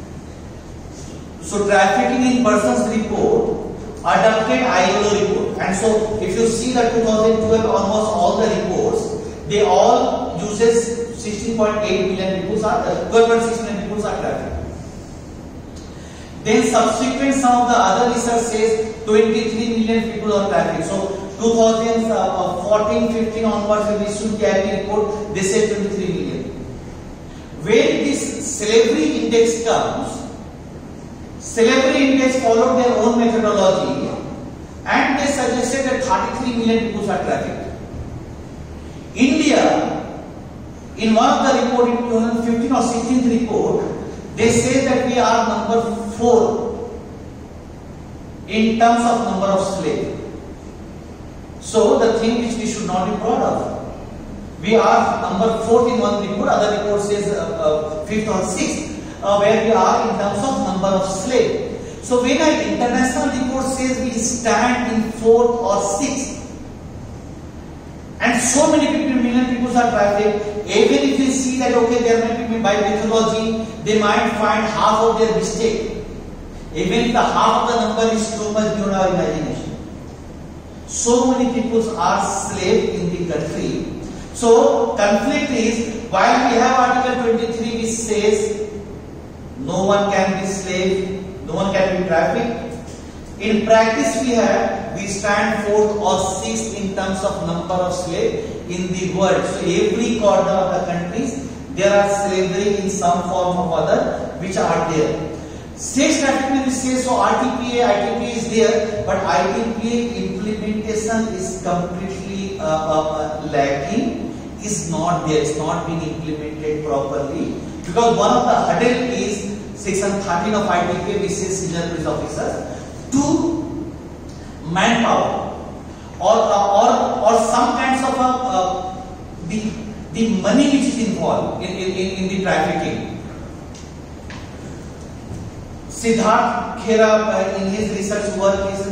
So trafficking in persons report adopted ILO report, and so if you see the 2012 almost all the reports, they all uses 16.8 million people are 12.6 million people are trafficked. Then subsequent some of the other research says 23 million people are trafficked. So 2014, 15 onwards when we issued the ILO report, they say 23 million. When this slavery index comes, slavery index followed their own methodology and they suggested that 33 million people are trafficked. India, in one of the report in 2015 or 16th report, they say that we are number 4 in terms of number of slaves. So the thing which we should not be proud of. We are number 4th in one report, other report says 5th or 6th, where we are in terms of number of slaves. So when an international report says we stand in 4th or 6th, and so many people, million people are trafficked, even if you see that okay, there might be by methodology, they might find half of their mistake. Even if the half of the number is too much beyond our imagination. So many people are slaves in the country. So conflict is, while we have Article 23 which says no one can be slave, no one can be trafficked. In practice we stand 4th or 6th in terms of number of slaves in the world. So every corner of the countries there are slavery in some form or other which are there. Sex trafficking we say, so RTPA, ITPA is there, but ITPA implementation is completely lacking, is not there, it's not being implemented properly, because one of the hurdle is section 13 of ITPA, which says senior police officers to manpower or some kinds of the money which is involved in the trafficking. Siddharth Khera in his research work is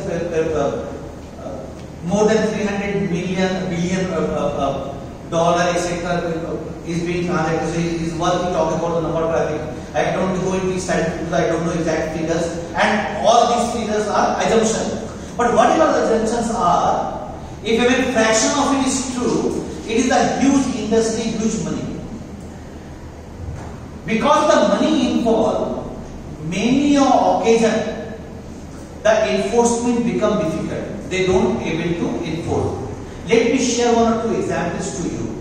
more than 300 billion dollar etc. is being transacted. So his work he talks about the number of traffic. I don't go into statistics, I don't know exact figures, and all these figures are assumptions. But whatever the assumptions are, if a fraction of it is true, it is a huge industry, huge money. Because the money involved, many occasions the enforcement become difficult. They don't able to enforce. Let me share one or two examples to you.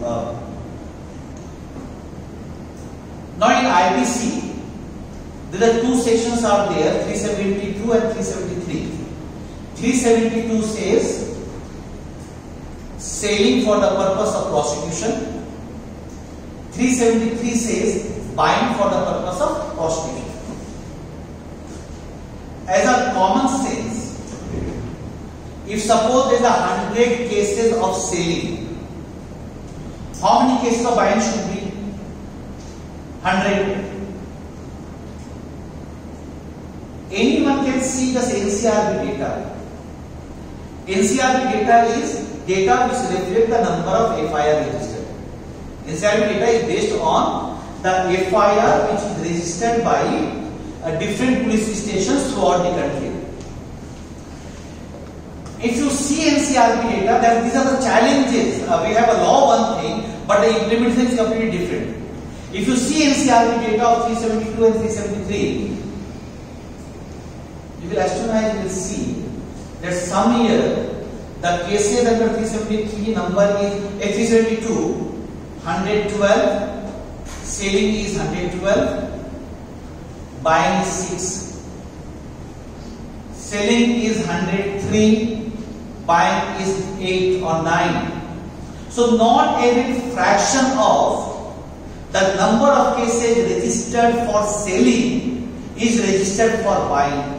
Now in IPC, there are two sections are there, 372 and 373. 372 says selling for the purpose of prostitution. 373 says buying for the purpose of prostitution. As a common sense, if suppose there is 100 cases of selling, how many cases of buying should be? 100. Anyone can see this NCRB data. NCRB data is data which reflect the number of FIR registered. NCRB data is based on the FIR which is registered by different police stations throughout the country. If you see NCRB data, then these are the challenges. We have a law, one thing, but the implementation is completely different. If you see NCRB data of 372 and 373, you will astonize, you will see that some year the cases under 373 number is 372, 112, selling is 112, buying is 6, selling is 103, buying is 8 or 9. So not every fraction of the number of cases registered for selling is registered for buying.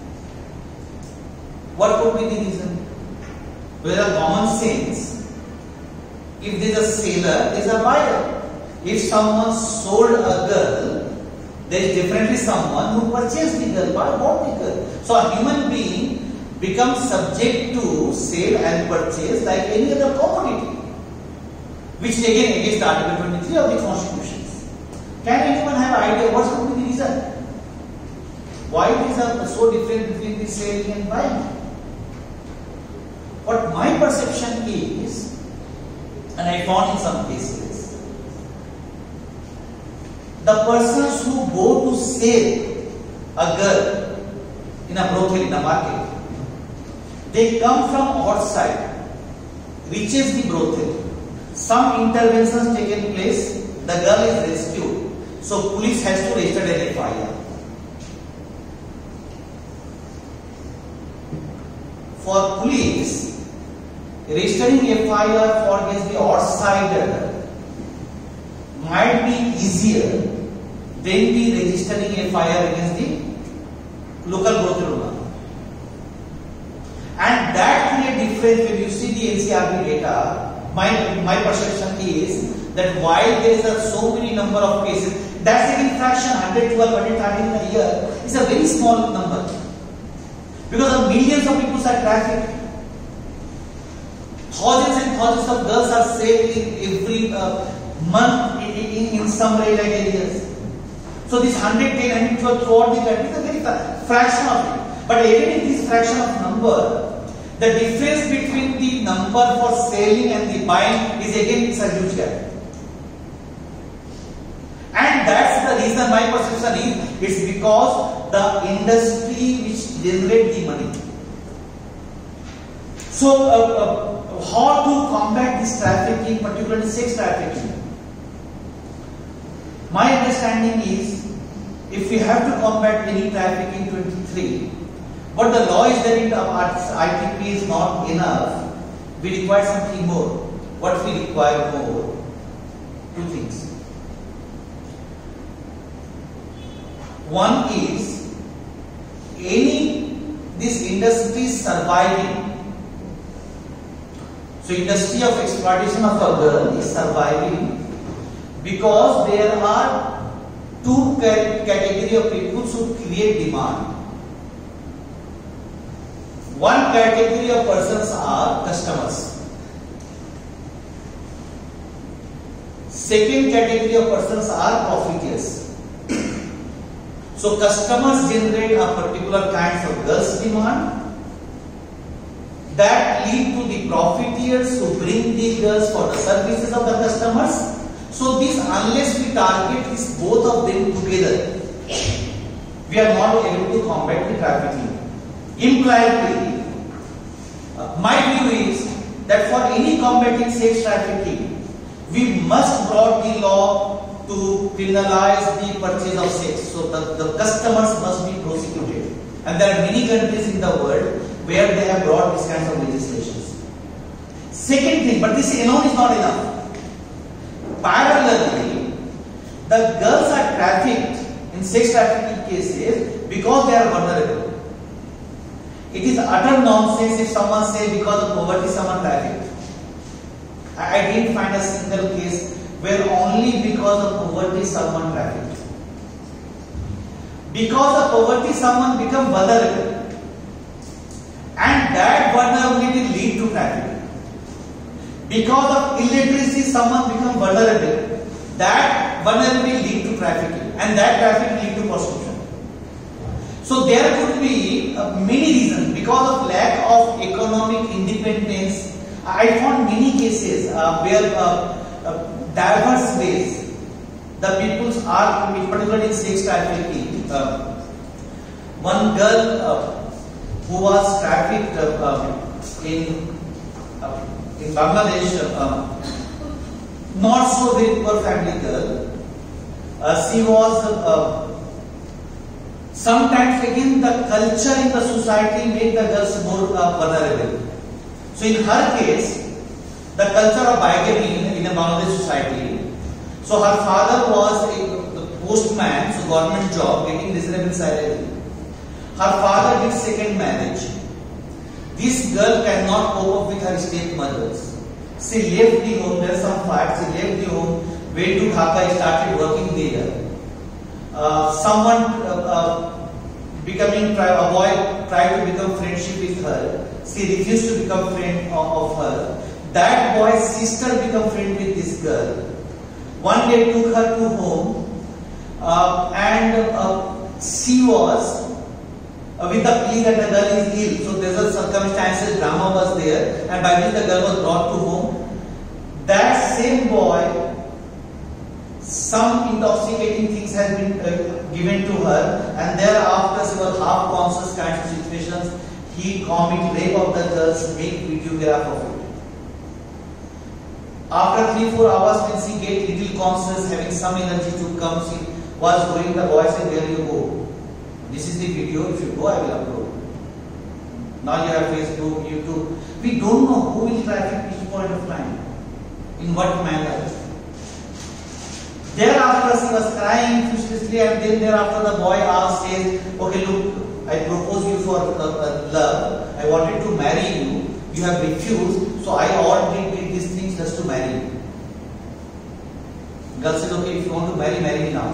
What could be the reason? With a common sense, if there is a seller, there is a buyer. If someone sold a girl, there is definitely someone who purchased the girl, bought the girl. So a human being becomes subject to sale and purchase like any other commodity, which again against Article 23 of the Constitution. Can anyone have idea what could be the reason? Why it is so different between the selling and buying? What my perception is, and I found in some cases, the persons who go to sell a girl in a brothel, in a market, they come from outside, reaches the brothel, some interventions taken place, the girl is rescued, so police has to register an FIR. For police, registering FIR for against the outsider might be easier than the registering FIR against the local brothel owner. And that creates difference when you see the NCRB data. My perception is that while there is so many number of cases, that's again fraction 112, 113 in a year is a very small number. Because millions of people are trafficked. Thousands and thousands of girls are saved every month in some like areas. So this 110, 112 throughout the country is a very fraction of it. But even in this fraction of number, the difference between the number for selling and the buying is again a huge gap. And that's the reason my perception is, it's because the industry which generates the money. So how to combat this trafficking, particularly sex trafficking? My understanding is, if we have to combat any traffic in 23, but the law is that ITP is not enough, we require something more. What we require more? Two things. One is, this industry is surviving. So industry of exploitation of a girl is surviving because there are two category of people who create demand. One category of persons are customers. Second category of persons are profiteers. So customers generate a particular kind of girls demand that lead to the profiteers who bring the girls for the services of the customers. So this, unless we target this both of them together, we are not able to combat the trafficking. Implicitly, my view is that for any combating sex trafficking, we must brought the law to penalize the purchase of sex. So the customers must be prosecuted. And there are many countries in the world where they have brought these kinds of legislations. Second thing, but this alone is not enough. Parallelly, the girls are trafficked in sex trafficking cases because they are vulnerable. It is utter nonsense if someone says because of poverty someone trafficked. I didn't find a single case where only because of poverty someone trafficked. Because of poverty someone become vulnerable, and that vulnerability lead to trafficking. Because of illiteracy someone become vulnerable, that vulnerability lead to trafficking, and that trafficking lead to prostitution. So there could be many reasons. Because of lack of economic independence, I found many cases where diverse ways the peoples are, particularly in sex trafficking. One girl who was trafficked in Bangladesh, not so very poor family girl. She was sometimes again the culture in the society made the girls more vulnerable. So in her case, the culture of bigamy in a Bangladesh society. So her father was the postman, so government job, getting reasonable salary. Her father did second marriage. This girl cannot cope up with her stepmothers. She left the home. There are some facts. She left the home, went to Dhaka, started working there. A boy tried to become friendship with her. She refused to become friend of her. That boy's sister became friend with this girl. One day took her to home, and she was with the plea that the girl is ill. So there's a circumstances, drama was there, and by which the girl was brought to home. That same boy, some intoxicating things has been given to her, and thereafter she was half conscious kind of situations. He commit rape of the girls, make videograph of it. After 3-4 hours, when she get little conscious, having some energy to come, she was going. The boy said, "Where you go? This is the video. If you go, I will upload." Now you have Facebook, YouTube. We don't know who will traffic each point of time, in what manner. Thereafter, she was crying furiously, and then thereafter the boy asked, says, "Okay, look, I propose you for love. I wanted to marry you. You have refused, so I already did these things just to marry you." Girl said, "Okay, if you want to marry me now."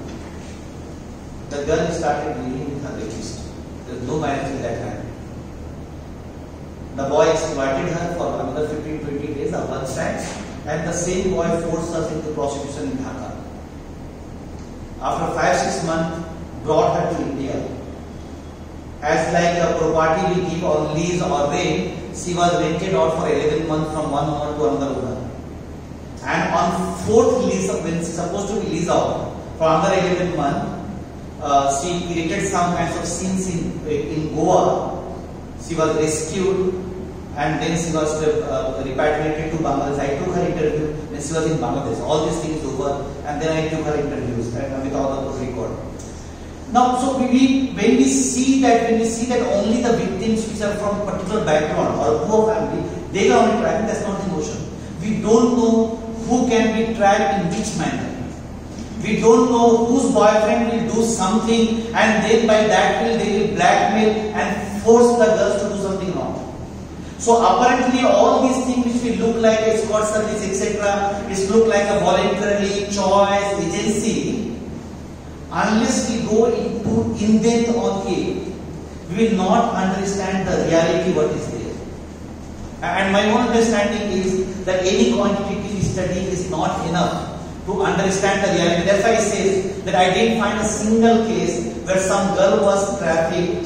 The girl started living with her rapist. There was no marriage at that time. The boy exploited her for another 15-20 days at one time, and the same boy forced us into prostitution in Dhaka. After 5-6 months, brought her to India. As like a property we give on lease or rent, she was rented out for 11 months from one owner to another owner. And on 4th lease, when she is supposed to be leased out for another 11 months, she created some kinds of scenes in Goa. She was rescued and then she was repatriated to Bangladesh. I took her interview when she was in Bangladesh. All these things over, and then I took her interviews and with all the record. Now, so when we see that only the victims which are from particular background or poor family, they are only tracked. That's not the notion. We don't know who can be tracked in which manner. We don't know whose boyfriend will do something, and then by that they will blackmail and force the girls to do something wrong. So apparently all these things which will look like escort service, etc., it look like a voluntarily choice agency. Unless we go into in-depth on it, we will not understand the reality what is there. And my own understanding is that any quantitative study is not enough to understand the reality. That's why I say that I didn't find a single case where some girl was trafficked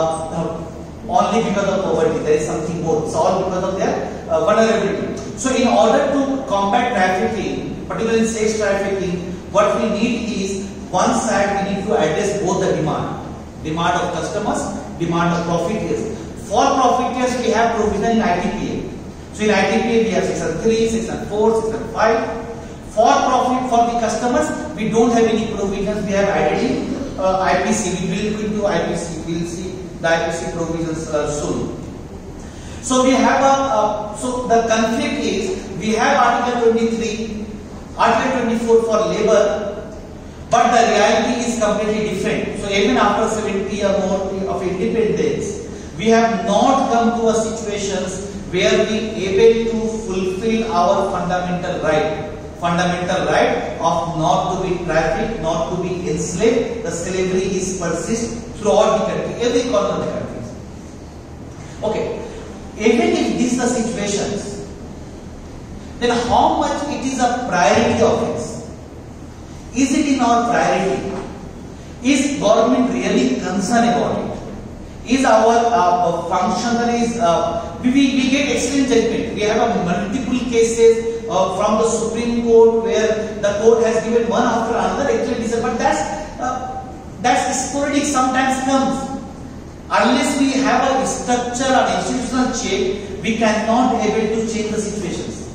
only because of poverty. There is something more. It's all because of their vulnerability. So in order to combat trafficking, particularly sex trafficking, what we need is, one side we need to address both the demand of customers, demand of profiteers. For profiteers we have provision in ITPA. So in ITPA we have section 3, section 4, section 5. For profit for the customers, we don't have any provisions. We have added in IPC. We will go into IPC. We will see the IPC provisions soon. So we have so the conflict is, we have Article 23, Article 24 for labor, but the reality is completely different. So even after 70 or more of independence, we have not come to a situations where we able to fulfill our fundamental right of not to be trafficked, not to be enslaved. The slavery is persist throughout the country, every corner of the country. Okay, even if these are situations, then how much it is a priority offense? Is it in our priority? Is government really concerned about it? Is our functionaries, we get excellent judgment. We have multiple cases from the Supreme Court where the court has given one after another excellent decision, but that's sporadic, sometimes comes. Unless we have a structure or institutional check, we cannot able to change the situations.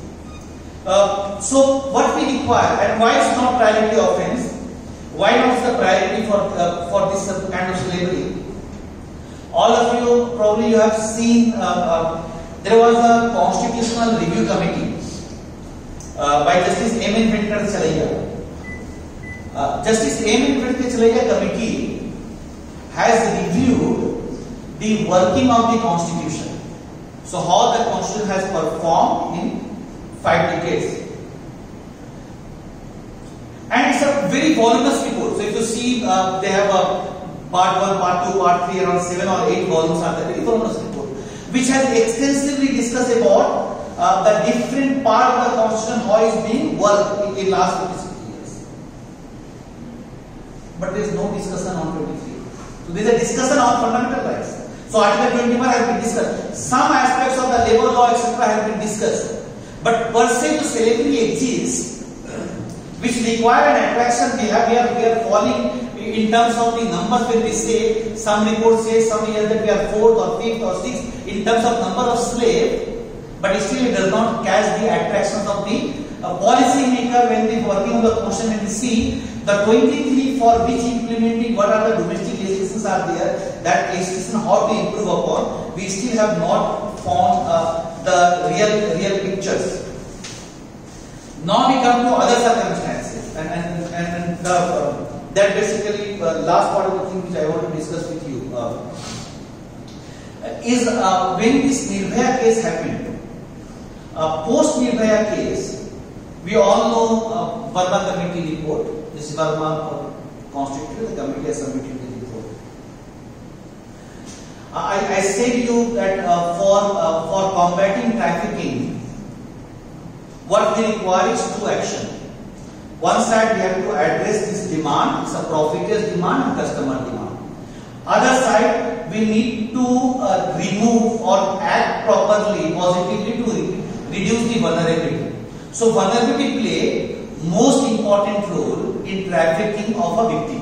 So what we require, and why it's not priority offense? Why not is the priority for this kind of slavery? All of you probably you have seen there was a constitutional review committee by Justice M.N. Venkata Chalaiya. Justice M.N. Venkata Chalaiya committee has reviewed the working of the constitution. So how the constitution has performed in 5 decades. And it's a very voluminous report. So if you see, they have a part 1, part 2, part 3, around 7 or 8 volumes are there, very voluminous report, which has extensively discussed about the different part of the constitution, how is being worked in last 50 years. But there is no discussion on 23. So there is a discussion on fundamental rights. So Article 21 has been discussed. Some aspects of the labor law, etc., have been discussed. But per se, the slavery exists, which require an attraction. We are falling in terms of the numbers. When we say, some reports say some years that we are 4th or 5th or 6th in terms of number of slaves, but still it does not catch the attractions of the policy maker when they working on the question. And we see the 23 for which implementing what are the domestic legislations are there, that legislation how to improve upon, we still have not found the real pictures. Now we come to other circumstances, and that basically last part of the thing which I want to discuss with you is when this Nirbhaya case happened. Post Nirbhaya case, we all know Verma committee report. This Verma constituted the committee has submitted the report. I said to you that for combating trafficking, what we require is 2 action. One side we have to address this demand, it's a profiteer's demand and customer demand. Other side we need to remove or act properly, positively to reduce the vulnerability. So vulnerability play most important role in trafficking of a victim.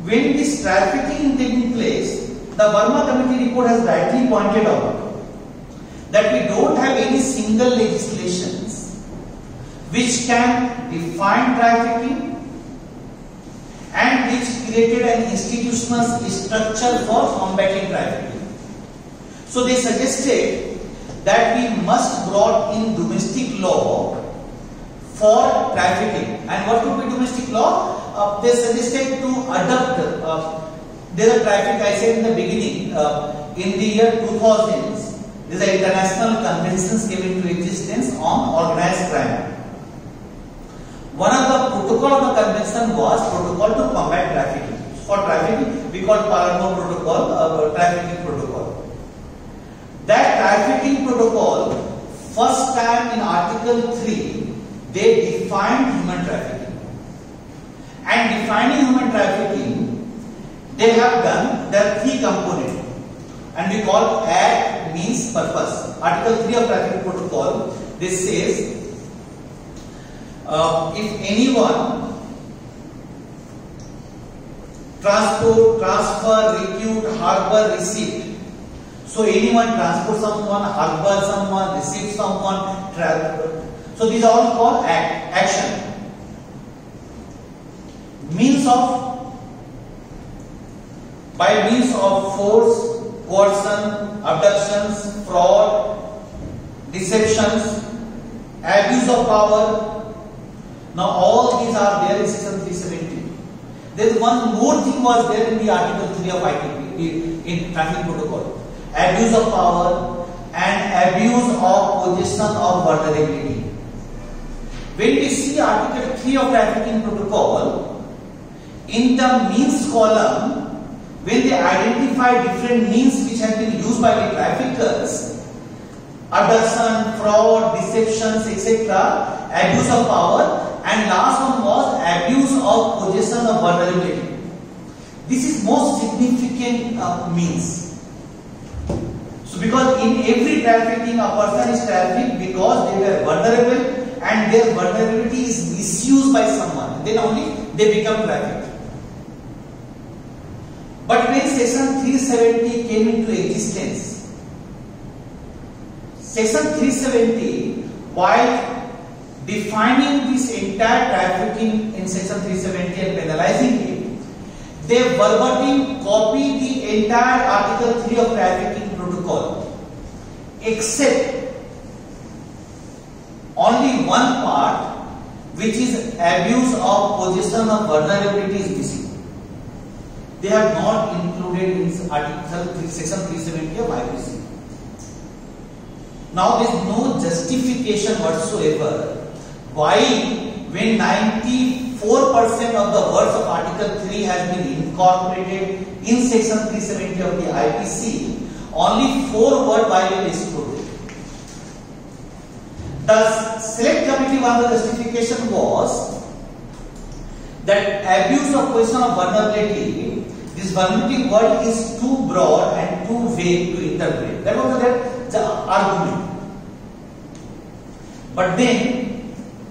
when this trafficking is taking place, the Burma Committee report has rightly pointed out that we don't have any single legislations which can define trafficking and which created an institutional structure for combating trafficking. So they suggested that we must brought in domestic law for trafficking. And what would be domestic law? They suggested to adopt there are traffic, I said in the beginning, in the year 2000s, these are international conventions came into existence on organized crime. One of the protocol of the convention was protocol to combat trafficking. For trafficking, we call Palermo Protocol, trafficking protocol. That trafficking protocol, first time in Article 3, they defined human trafficking. And defining human trafficking, they have done, there are three components. And we call act, means, purpose. Article 3 of trafficking protocol, this says, if anyone transport, transfer, recruit, harbor, receive. So anyone transport someone, harbor someone, receive someone, travel. So these are all called action. Means of, by means of force, coercion, abductions, fraud, deceptions, abuse of power. Now all these are there in section 370. There is one more thing was there in the article 3 of ITP, in traffic protocol. Abuse of power and abuse of position of vulnerability. When we see article 3 of trafficking protocol, in the means column, when they identify different means which have been used by the traffickers, abduction, fraud, deceptions, etc., abuse of power, and last one was abuse of possession of vulnerability. This is most significant means. So because in every trafficking a person is trafficked because they were vulnerable and their vulnerability is misused by someone, then only they become trafficked. But when section 370 came into existence, section 370, while defining this entire trafficking in section 370 and penalizing it, they verbatim copied the entire article 3 of trafficking protocol, except only one part, which is abuse of possession of vulnerability is missing. They have not included in article section 370 of IPC. Now there is no justification whatsoever why, when 94% of the words of article 3 has been incorporated in section 370 of the IPC, only 4 words were excluded. The select committee one of the justification was that abuse of position of vulnerability, this vulnerability word is too broad and too vague to interpret. That was the argument. But then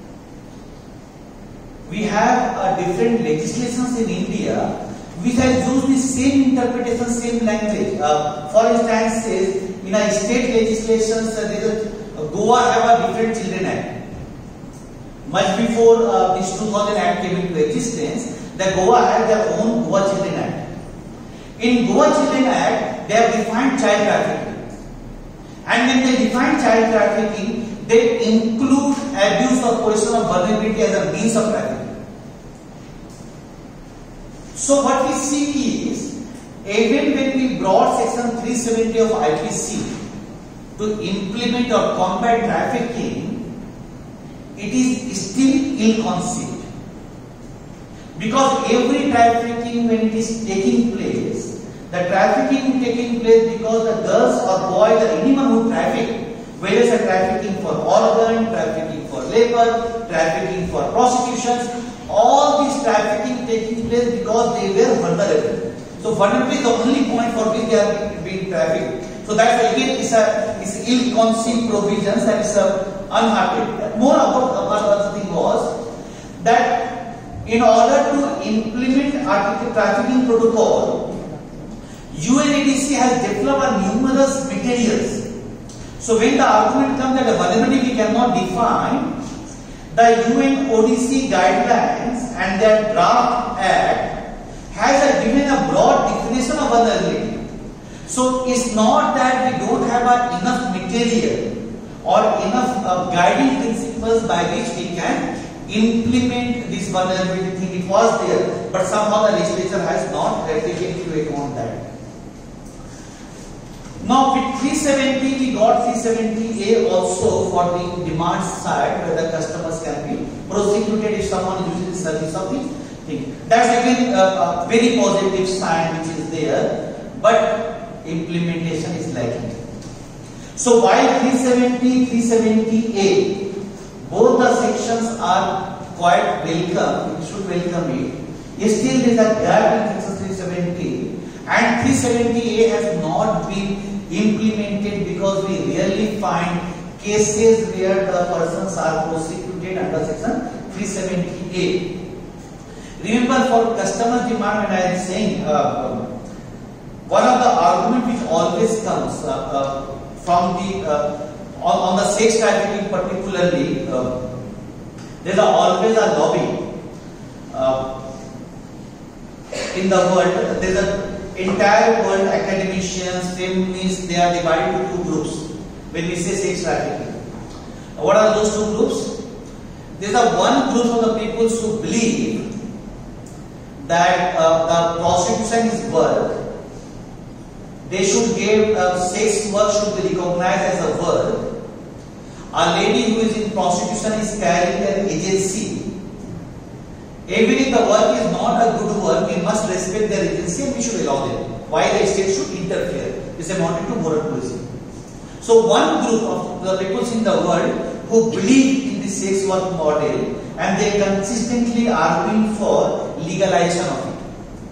we have different legislations in India which has used the same interpretation, same language. For instance, in a state legislation, Goa have a different Children Act. Much before this 2000 Act came into existence, the Goa had their own Goa Children Act. In Goa Children Act, they have defined child trafficking. And when they define child trafficking, they include abuse or possession of vulnerability as a means of trafficking. So what we see is, even when we brought section 370 of IPC to implement or combat trafficking, it is still ill-conceived. Because every trafficking, when it is taking place, the trafficking taking place because the girls or boys or anyone who traffic, whether it's a trafficking for organ, trafficking for labor, trafficking for prostitutions, all these trafficking taking place because they were vulnerable. So vulnerability is the only point for which they are being trafficked. So that's why again it's ill-conceived provisions and it's unhappy. More about the thing was that in order to implement article trafficking protocol, UNODC has developed numerous materials. So when the argument comes that a vulnerability we cannot define, the UNODC guidelines and their draft act has given a broad definition of vulnerability. So it's not that we don't have enough material or enough guiding principles by which we can implement this vulnerability thing. It was there, but somehow the legislature has not taken into account that. Now with 370, we got 370A also for the demand side, where the customers can be prosecuted if someone uses the service of the thing. That's again a very positive sign which is there, but implementation is lacking. So while 370, 370A, both the sections are quite welcome, we should welcome it. Still there is a gap in section 370, and 370A has not been implemented because we rarely find cases where the persons are prosecuted under section 370A. Remember, for customer demand, when I am saying one of the arguments which always comes from the on the sex trafficking particularly, there is always a lobby in the world. There is an entire world, academicians, feminists, they are divided into two groups when we say sex trafficking. What are those two groups? There is one group of the people who believe that the prostitution is work. They should give sex work should be recognized as a work. A lady who is in prostitution is carrying an agency. Even if the work is not a good work, we must respect their agency and we should allow them. Why the state should interfere? This amounted to moral tourism. So one group of the people in the world who believe in the sex work model, and they consistently arguing for legalization of it.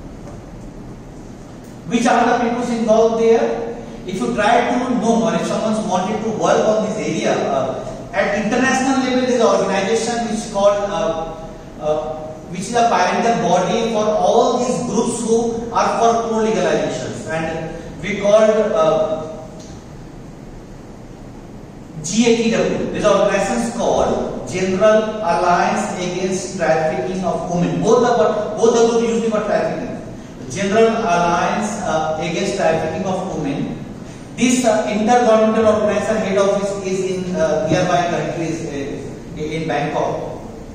Which are the people involved there? If you try to know, or if someone wanted to work on this area, at international level there is an organization which is called which is a parental body for all these groups who are for pro-legalizations, and we called GATW. This organization is called General Alliance Against Trafficking of Women. Both the groups use the word trafficking. General Alliance Against Trafficking of Women. This intergovernmental organization head office is in nearby countries in Bangkok.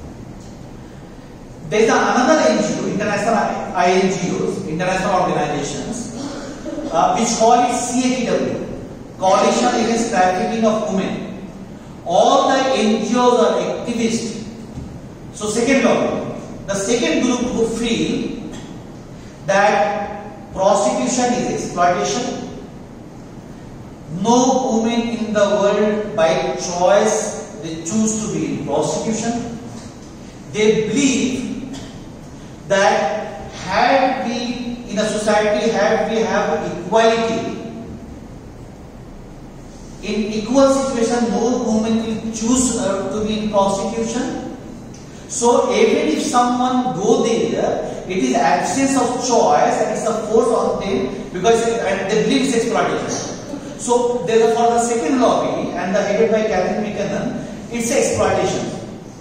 There is another NGO, international INGOs, international organizations, which call it CATW, Coalition Against Trafficking of Women. All the NGOs are activists. So second lobby, the second group who feel that prostitution is exploitation. No woman in the world by choice they choose to be in prostitution. They believe that had we in a society, had we have equality, in equal situation, no woman will choose to be in prostitution. So even if someone go there, it is absence of choice and it's a force on them because they believe it's exploitation. So therefore the second lobby, and the headed by Catherine McKinnon, it's exploitation.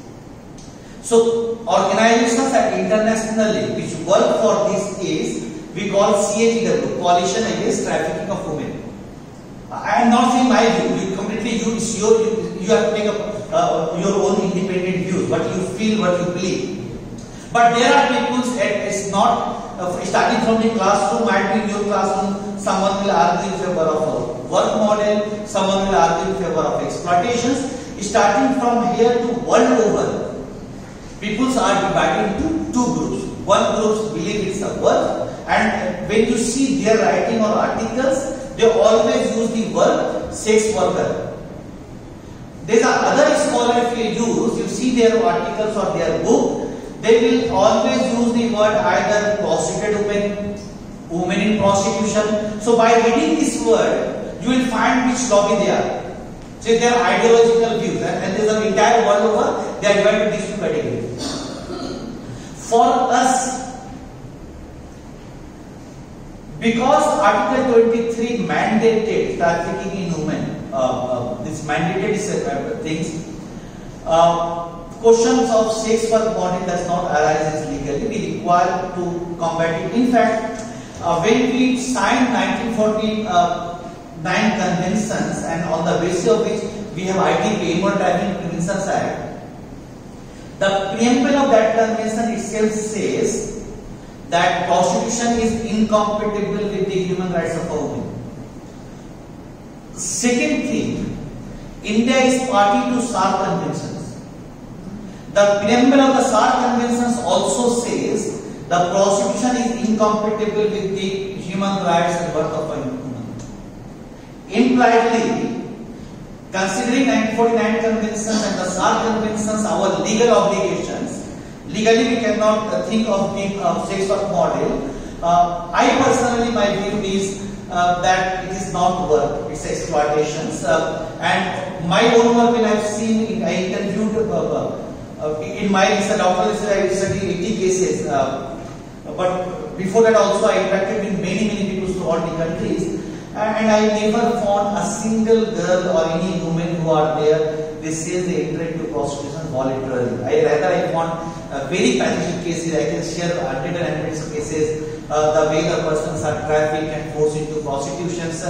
So organizations at internationally which work for this is we call CATW, Coalition Against Trafficking of Women. I am not saying my view. You completely you have to take up your own independent views, what you feel, what you believe. But there are people. It's not starting from the classroom. Might be in your classroom. Someone will argue in favor of a work model. Someone will argue in favor of exploitations. Starting from here to world over, people are divided into two groups. One group believe it's a work, and when you see their writing or articles, they always use the word sex worker. There's another scholar if you use, you see their articles or their book, they will always use the word either prostituted women, women in prostitution. So by reading this word, you will find which lobby they are. So their ideological views, and there's an entire world over, they are divided into these two categories. For us, because Article 23 mandated trafficking in women, this mandated things, questions of sex work model does not arise legally. We require to combat it. In fact, when we signed 1949 conventions, and on the basis of which we have ITP, Human Trafficking Prevention Act, the preamble of that convention itself says that prostitution is incompatible with the human rights of a woman. Second thing, India is party to SAARC conventions. The preamble of the SAARC conventions also says the prostitution is incompatible with the human rights and worth of a woman. Impliedly, considering 1949 conventions and the SAARC conventions, our legal obligations, legally we cannot think of the sex work model. I personally, my view is that it is not work, it's exploitations. And my own work, when I've seen, I interviewed in my doctoral research, I studied 80 cases. But before that also I interacted with many people throughout the countries. And I never found a single girl or any woman who are there, they say they enter into prostitution voluntarily. I found very pathetic cases. I can share hundreds and hundreds of cases, the way the persons are trafficked and forced into prostitutions.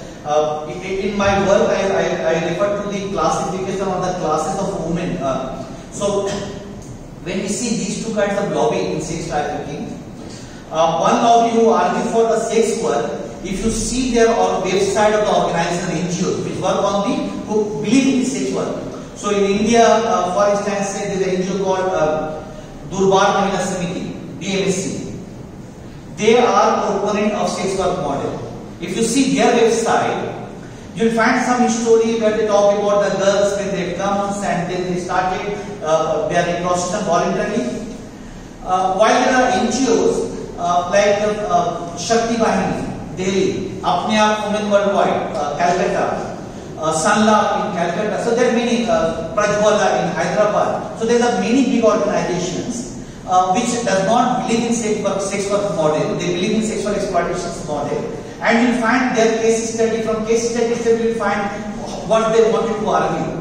In my work, I refer to the classification of the classes of women. So, when we see these two kinds of lobby in sex trafficking, one lobby who argue for the sex work, if you see their website of the organization NGOs which work on the, who believe in the sex work. So in India, for instance, there is an NGO called Durbar Mahila Samiti, DMSC. They are proponent of sex work model. If you see their website, you will find some story where they talk about the girls when they come and then they started their prostitution voluntarily. While there are NGOs like Shakti Bahini, Delhi, Apne Aap Women Worldwide, Calcutta, Sanla in Calcutta. So there are many, Prajwala in Hyderabad. So there are many big organizations which does not believe in sex work model. They believe in sexual exploitation model. And you will find their case study. From case studies you will find what they wanted to argue.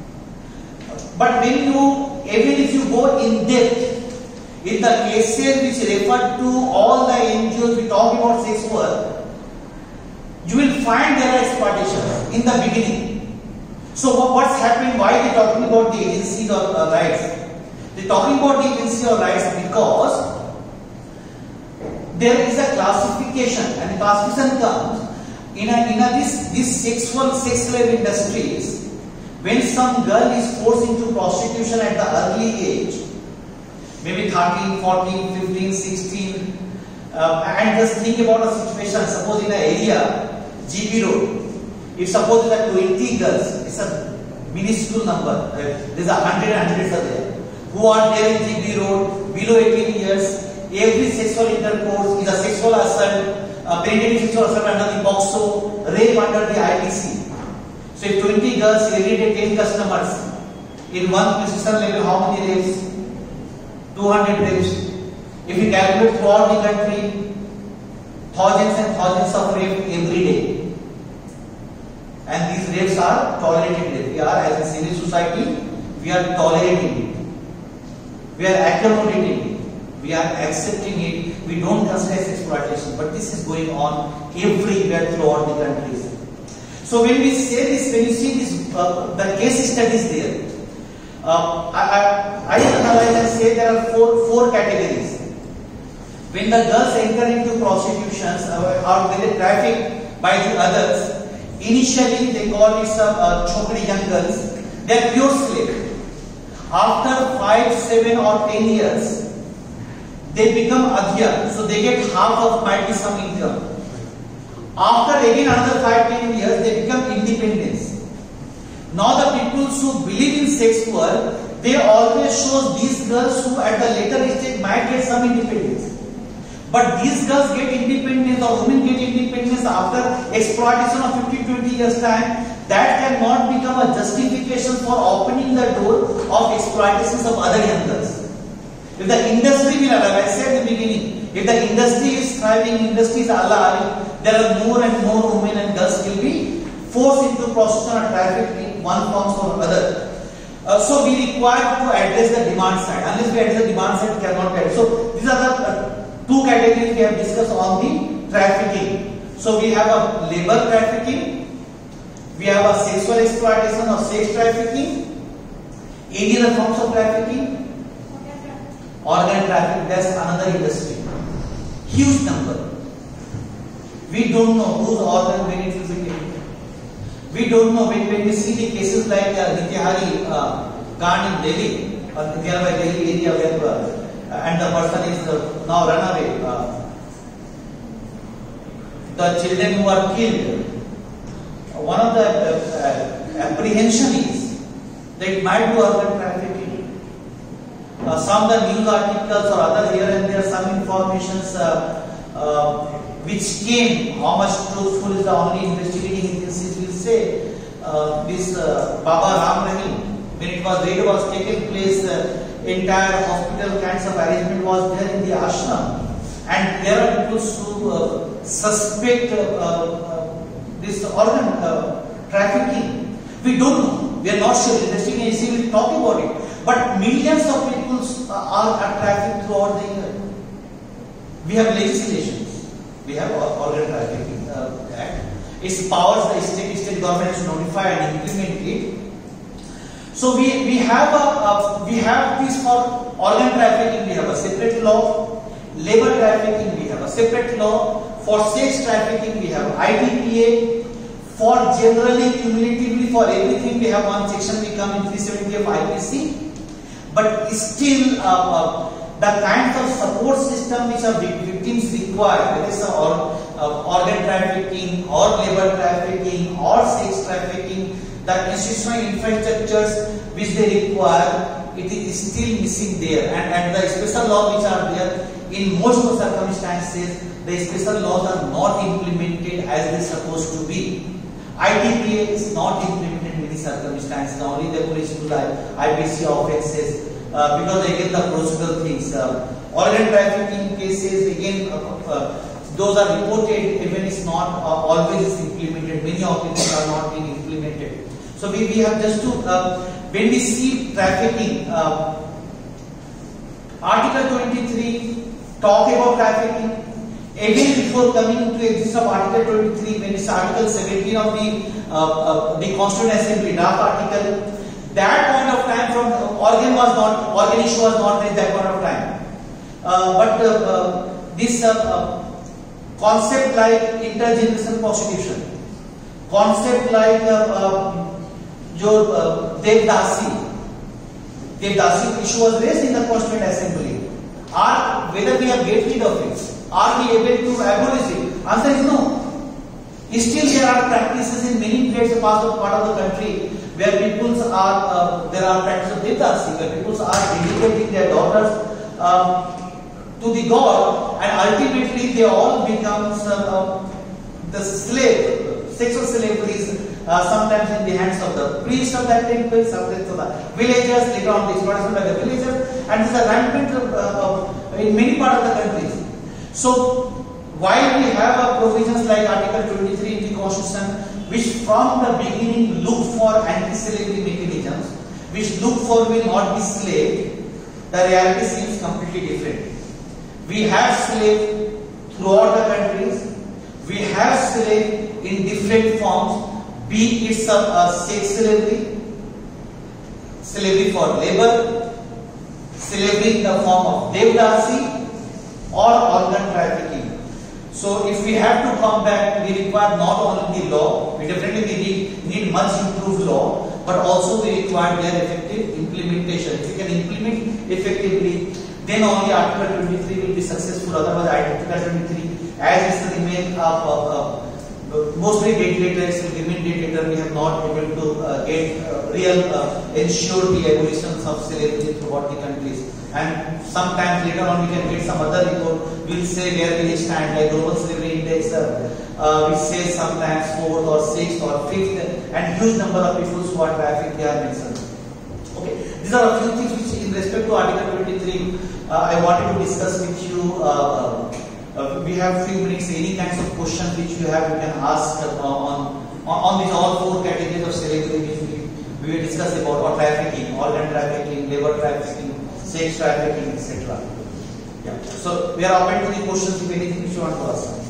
But when you, even if you go in depth in the cases which refer to all the NGOs we talk about sex work, you will find there are exploitations in the beginning. So what's happening? Why they talking about the agency or rights? They talking about the agency or rights because there is a classification, and classification comes in this sexual sex slave industries. When some girl is forced into prostitution at the early age, maybe 13, 14, 15, 16, and just think about a situation. Suppose in an area, GB Road, if suppose there are 20 girls, it's a minuscule number. There's 100 are there who are there in GB Road below 18 years. Every sexual intercourse is a sexual assault, penetrating sexual assault under the POCSO, rape under the IPC. So if 20 girls every day 10 customers in one precision level, how many rapes? 200 rapes. If you calculate throughout the country, thousands and thousands of rapes every day. And these rapes are tolerated. We are, as a civil society, we are tolerating it. We are accommodating it. We are accepting it. We don't consider exploitation. But this is going on everywhere throughout the countries. So when we say this, when you see this, the case studies there, I analyze and say there are four categories. When the girls enter into prostitutions or when they traffic by the others, initially they call it chokri young girls. They are pure slave. After 5, 7 or 10 years, they become adhya, so they get half of might be some income. After again another 5, 10 years, they become independent. Now the people who believe in sex work, they always show these girls who at the later stage might get some independence. But these girls get independence or women get independence after exploitation of 15-20 years time. That cannot become a justification for opening the door of exploitations of other young girls. If the industry will allow, I said in the beginning, if the industry is thriving, industry is alive, there are more and more women and girls will be forced into prostitution or traffic in one form or other. So we require to address the demand side. Unless we address the demand side, we cannot address. So these are the two categories we have discussed on the trafficking. So we have a labor trafficking, we have a sexual exploitation or sex trafficking, any other forms of trafficking, organ trafficking. That's another industry. Huge number. We don't know whose organ when it will be taken. We don't know when we see the cases like Nityahari Kand in Delhi or nearby Delhi area where and the person is now run away. The children who are killed. One of the apprehension is that it might be organ trafficking. Some of the news articles or other here and there some informations which came, how much truthful is the only investigating agencies will say. This Baba Ram Rahim, when it was raid was taken place, entire hospital kinds of arrangement was there in the ashram, and there are people who suspect this organ trafficking. We don't know. We are not sure. The investigating agency will talk about it. But millions of people are trafficked throughout the year. We have legislations. We have organ trafficking act. Its powers the state government to notify and implement it. So we have this for organ trafficking. We have a separate law. Labor trafficking we have a separate law. For sex trafficking we have ITPA. For generally cumulatively for everything we have one section. We come in 370 of IPC. But still the kinds of support system which are victims require, whether it's organ trafficking or labor trafficking or sex trafficking, the institutional infrastructures which they require, it is still missing there. And the special laws which are there, in most of the circumstances, the special laws are not implemented as they are supposed to be. ITPA is not implemented in many circumstances. Only the police do the IPC offences because again the procedural things. Organ trafficking cases again those are reported, even it's not always implemented. Many of it are not being implemented. So we have just to when we see trafficking, Article 23 talk about trafficking. Again, before coming into existence of Article 23, when it's Article 17 of the Constituent Assembly, draft article, that point of time from organ issue was not raised that point of time. But this concept like intergenerational prostitution, concept like Devdasi issue was raised in the Constituent Assembly. Whether we have get rid of it, are we able to abolish it? Answer is no. Still there are practices in many places part of the country where people are there are practices of Devdasi, where people are dedicating their daughters to the god, and ultimately they all become the slave. Sexual slavery is sometimes in the hands of the priests of that temple, sometimes of the villagers, later on the exploitation by the villagers, and this is a rampant in many parts of the countries. So while we have provisions like Article 23 in the Constitution, which from the beginning look for anti-slavery mechanisms, which look for will not be slave, the reality seems completely different. We have slave throughout the countries. We have slave in different forms, be it sex slavery, slavery for labor, slavery in the form of Devdasi, or organ trafficking. So if we have to come back, we require not only the law, we definitely need much improved law, but also we require their effective implementation. If we can implement effectively, then only Article 23 will be successful. Otherwise, Article 23, as it remains mostly dictators will remain dictator. We have not able to get ensure the abolition of slavery throughout the countries. And sometimes later on we can get some other report will say where we stand, like Global Slavery Index which says sometimes 4th or 6th or 5th, and huge number of people who are trafficked they are mentioned. Okay, these are a few things which in respect to Article 23 I wanted to discuss with you. We have few minutes. Any kinds of questions which you have, you can ask on these all four categories of slavery which we will discuss about, or trafficking, organ trafficking, labor trafficking, sex trafficking, etc. Yeah. So we are open to the questions if anything you want to ask.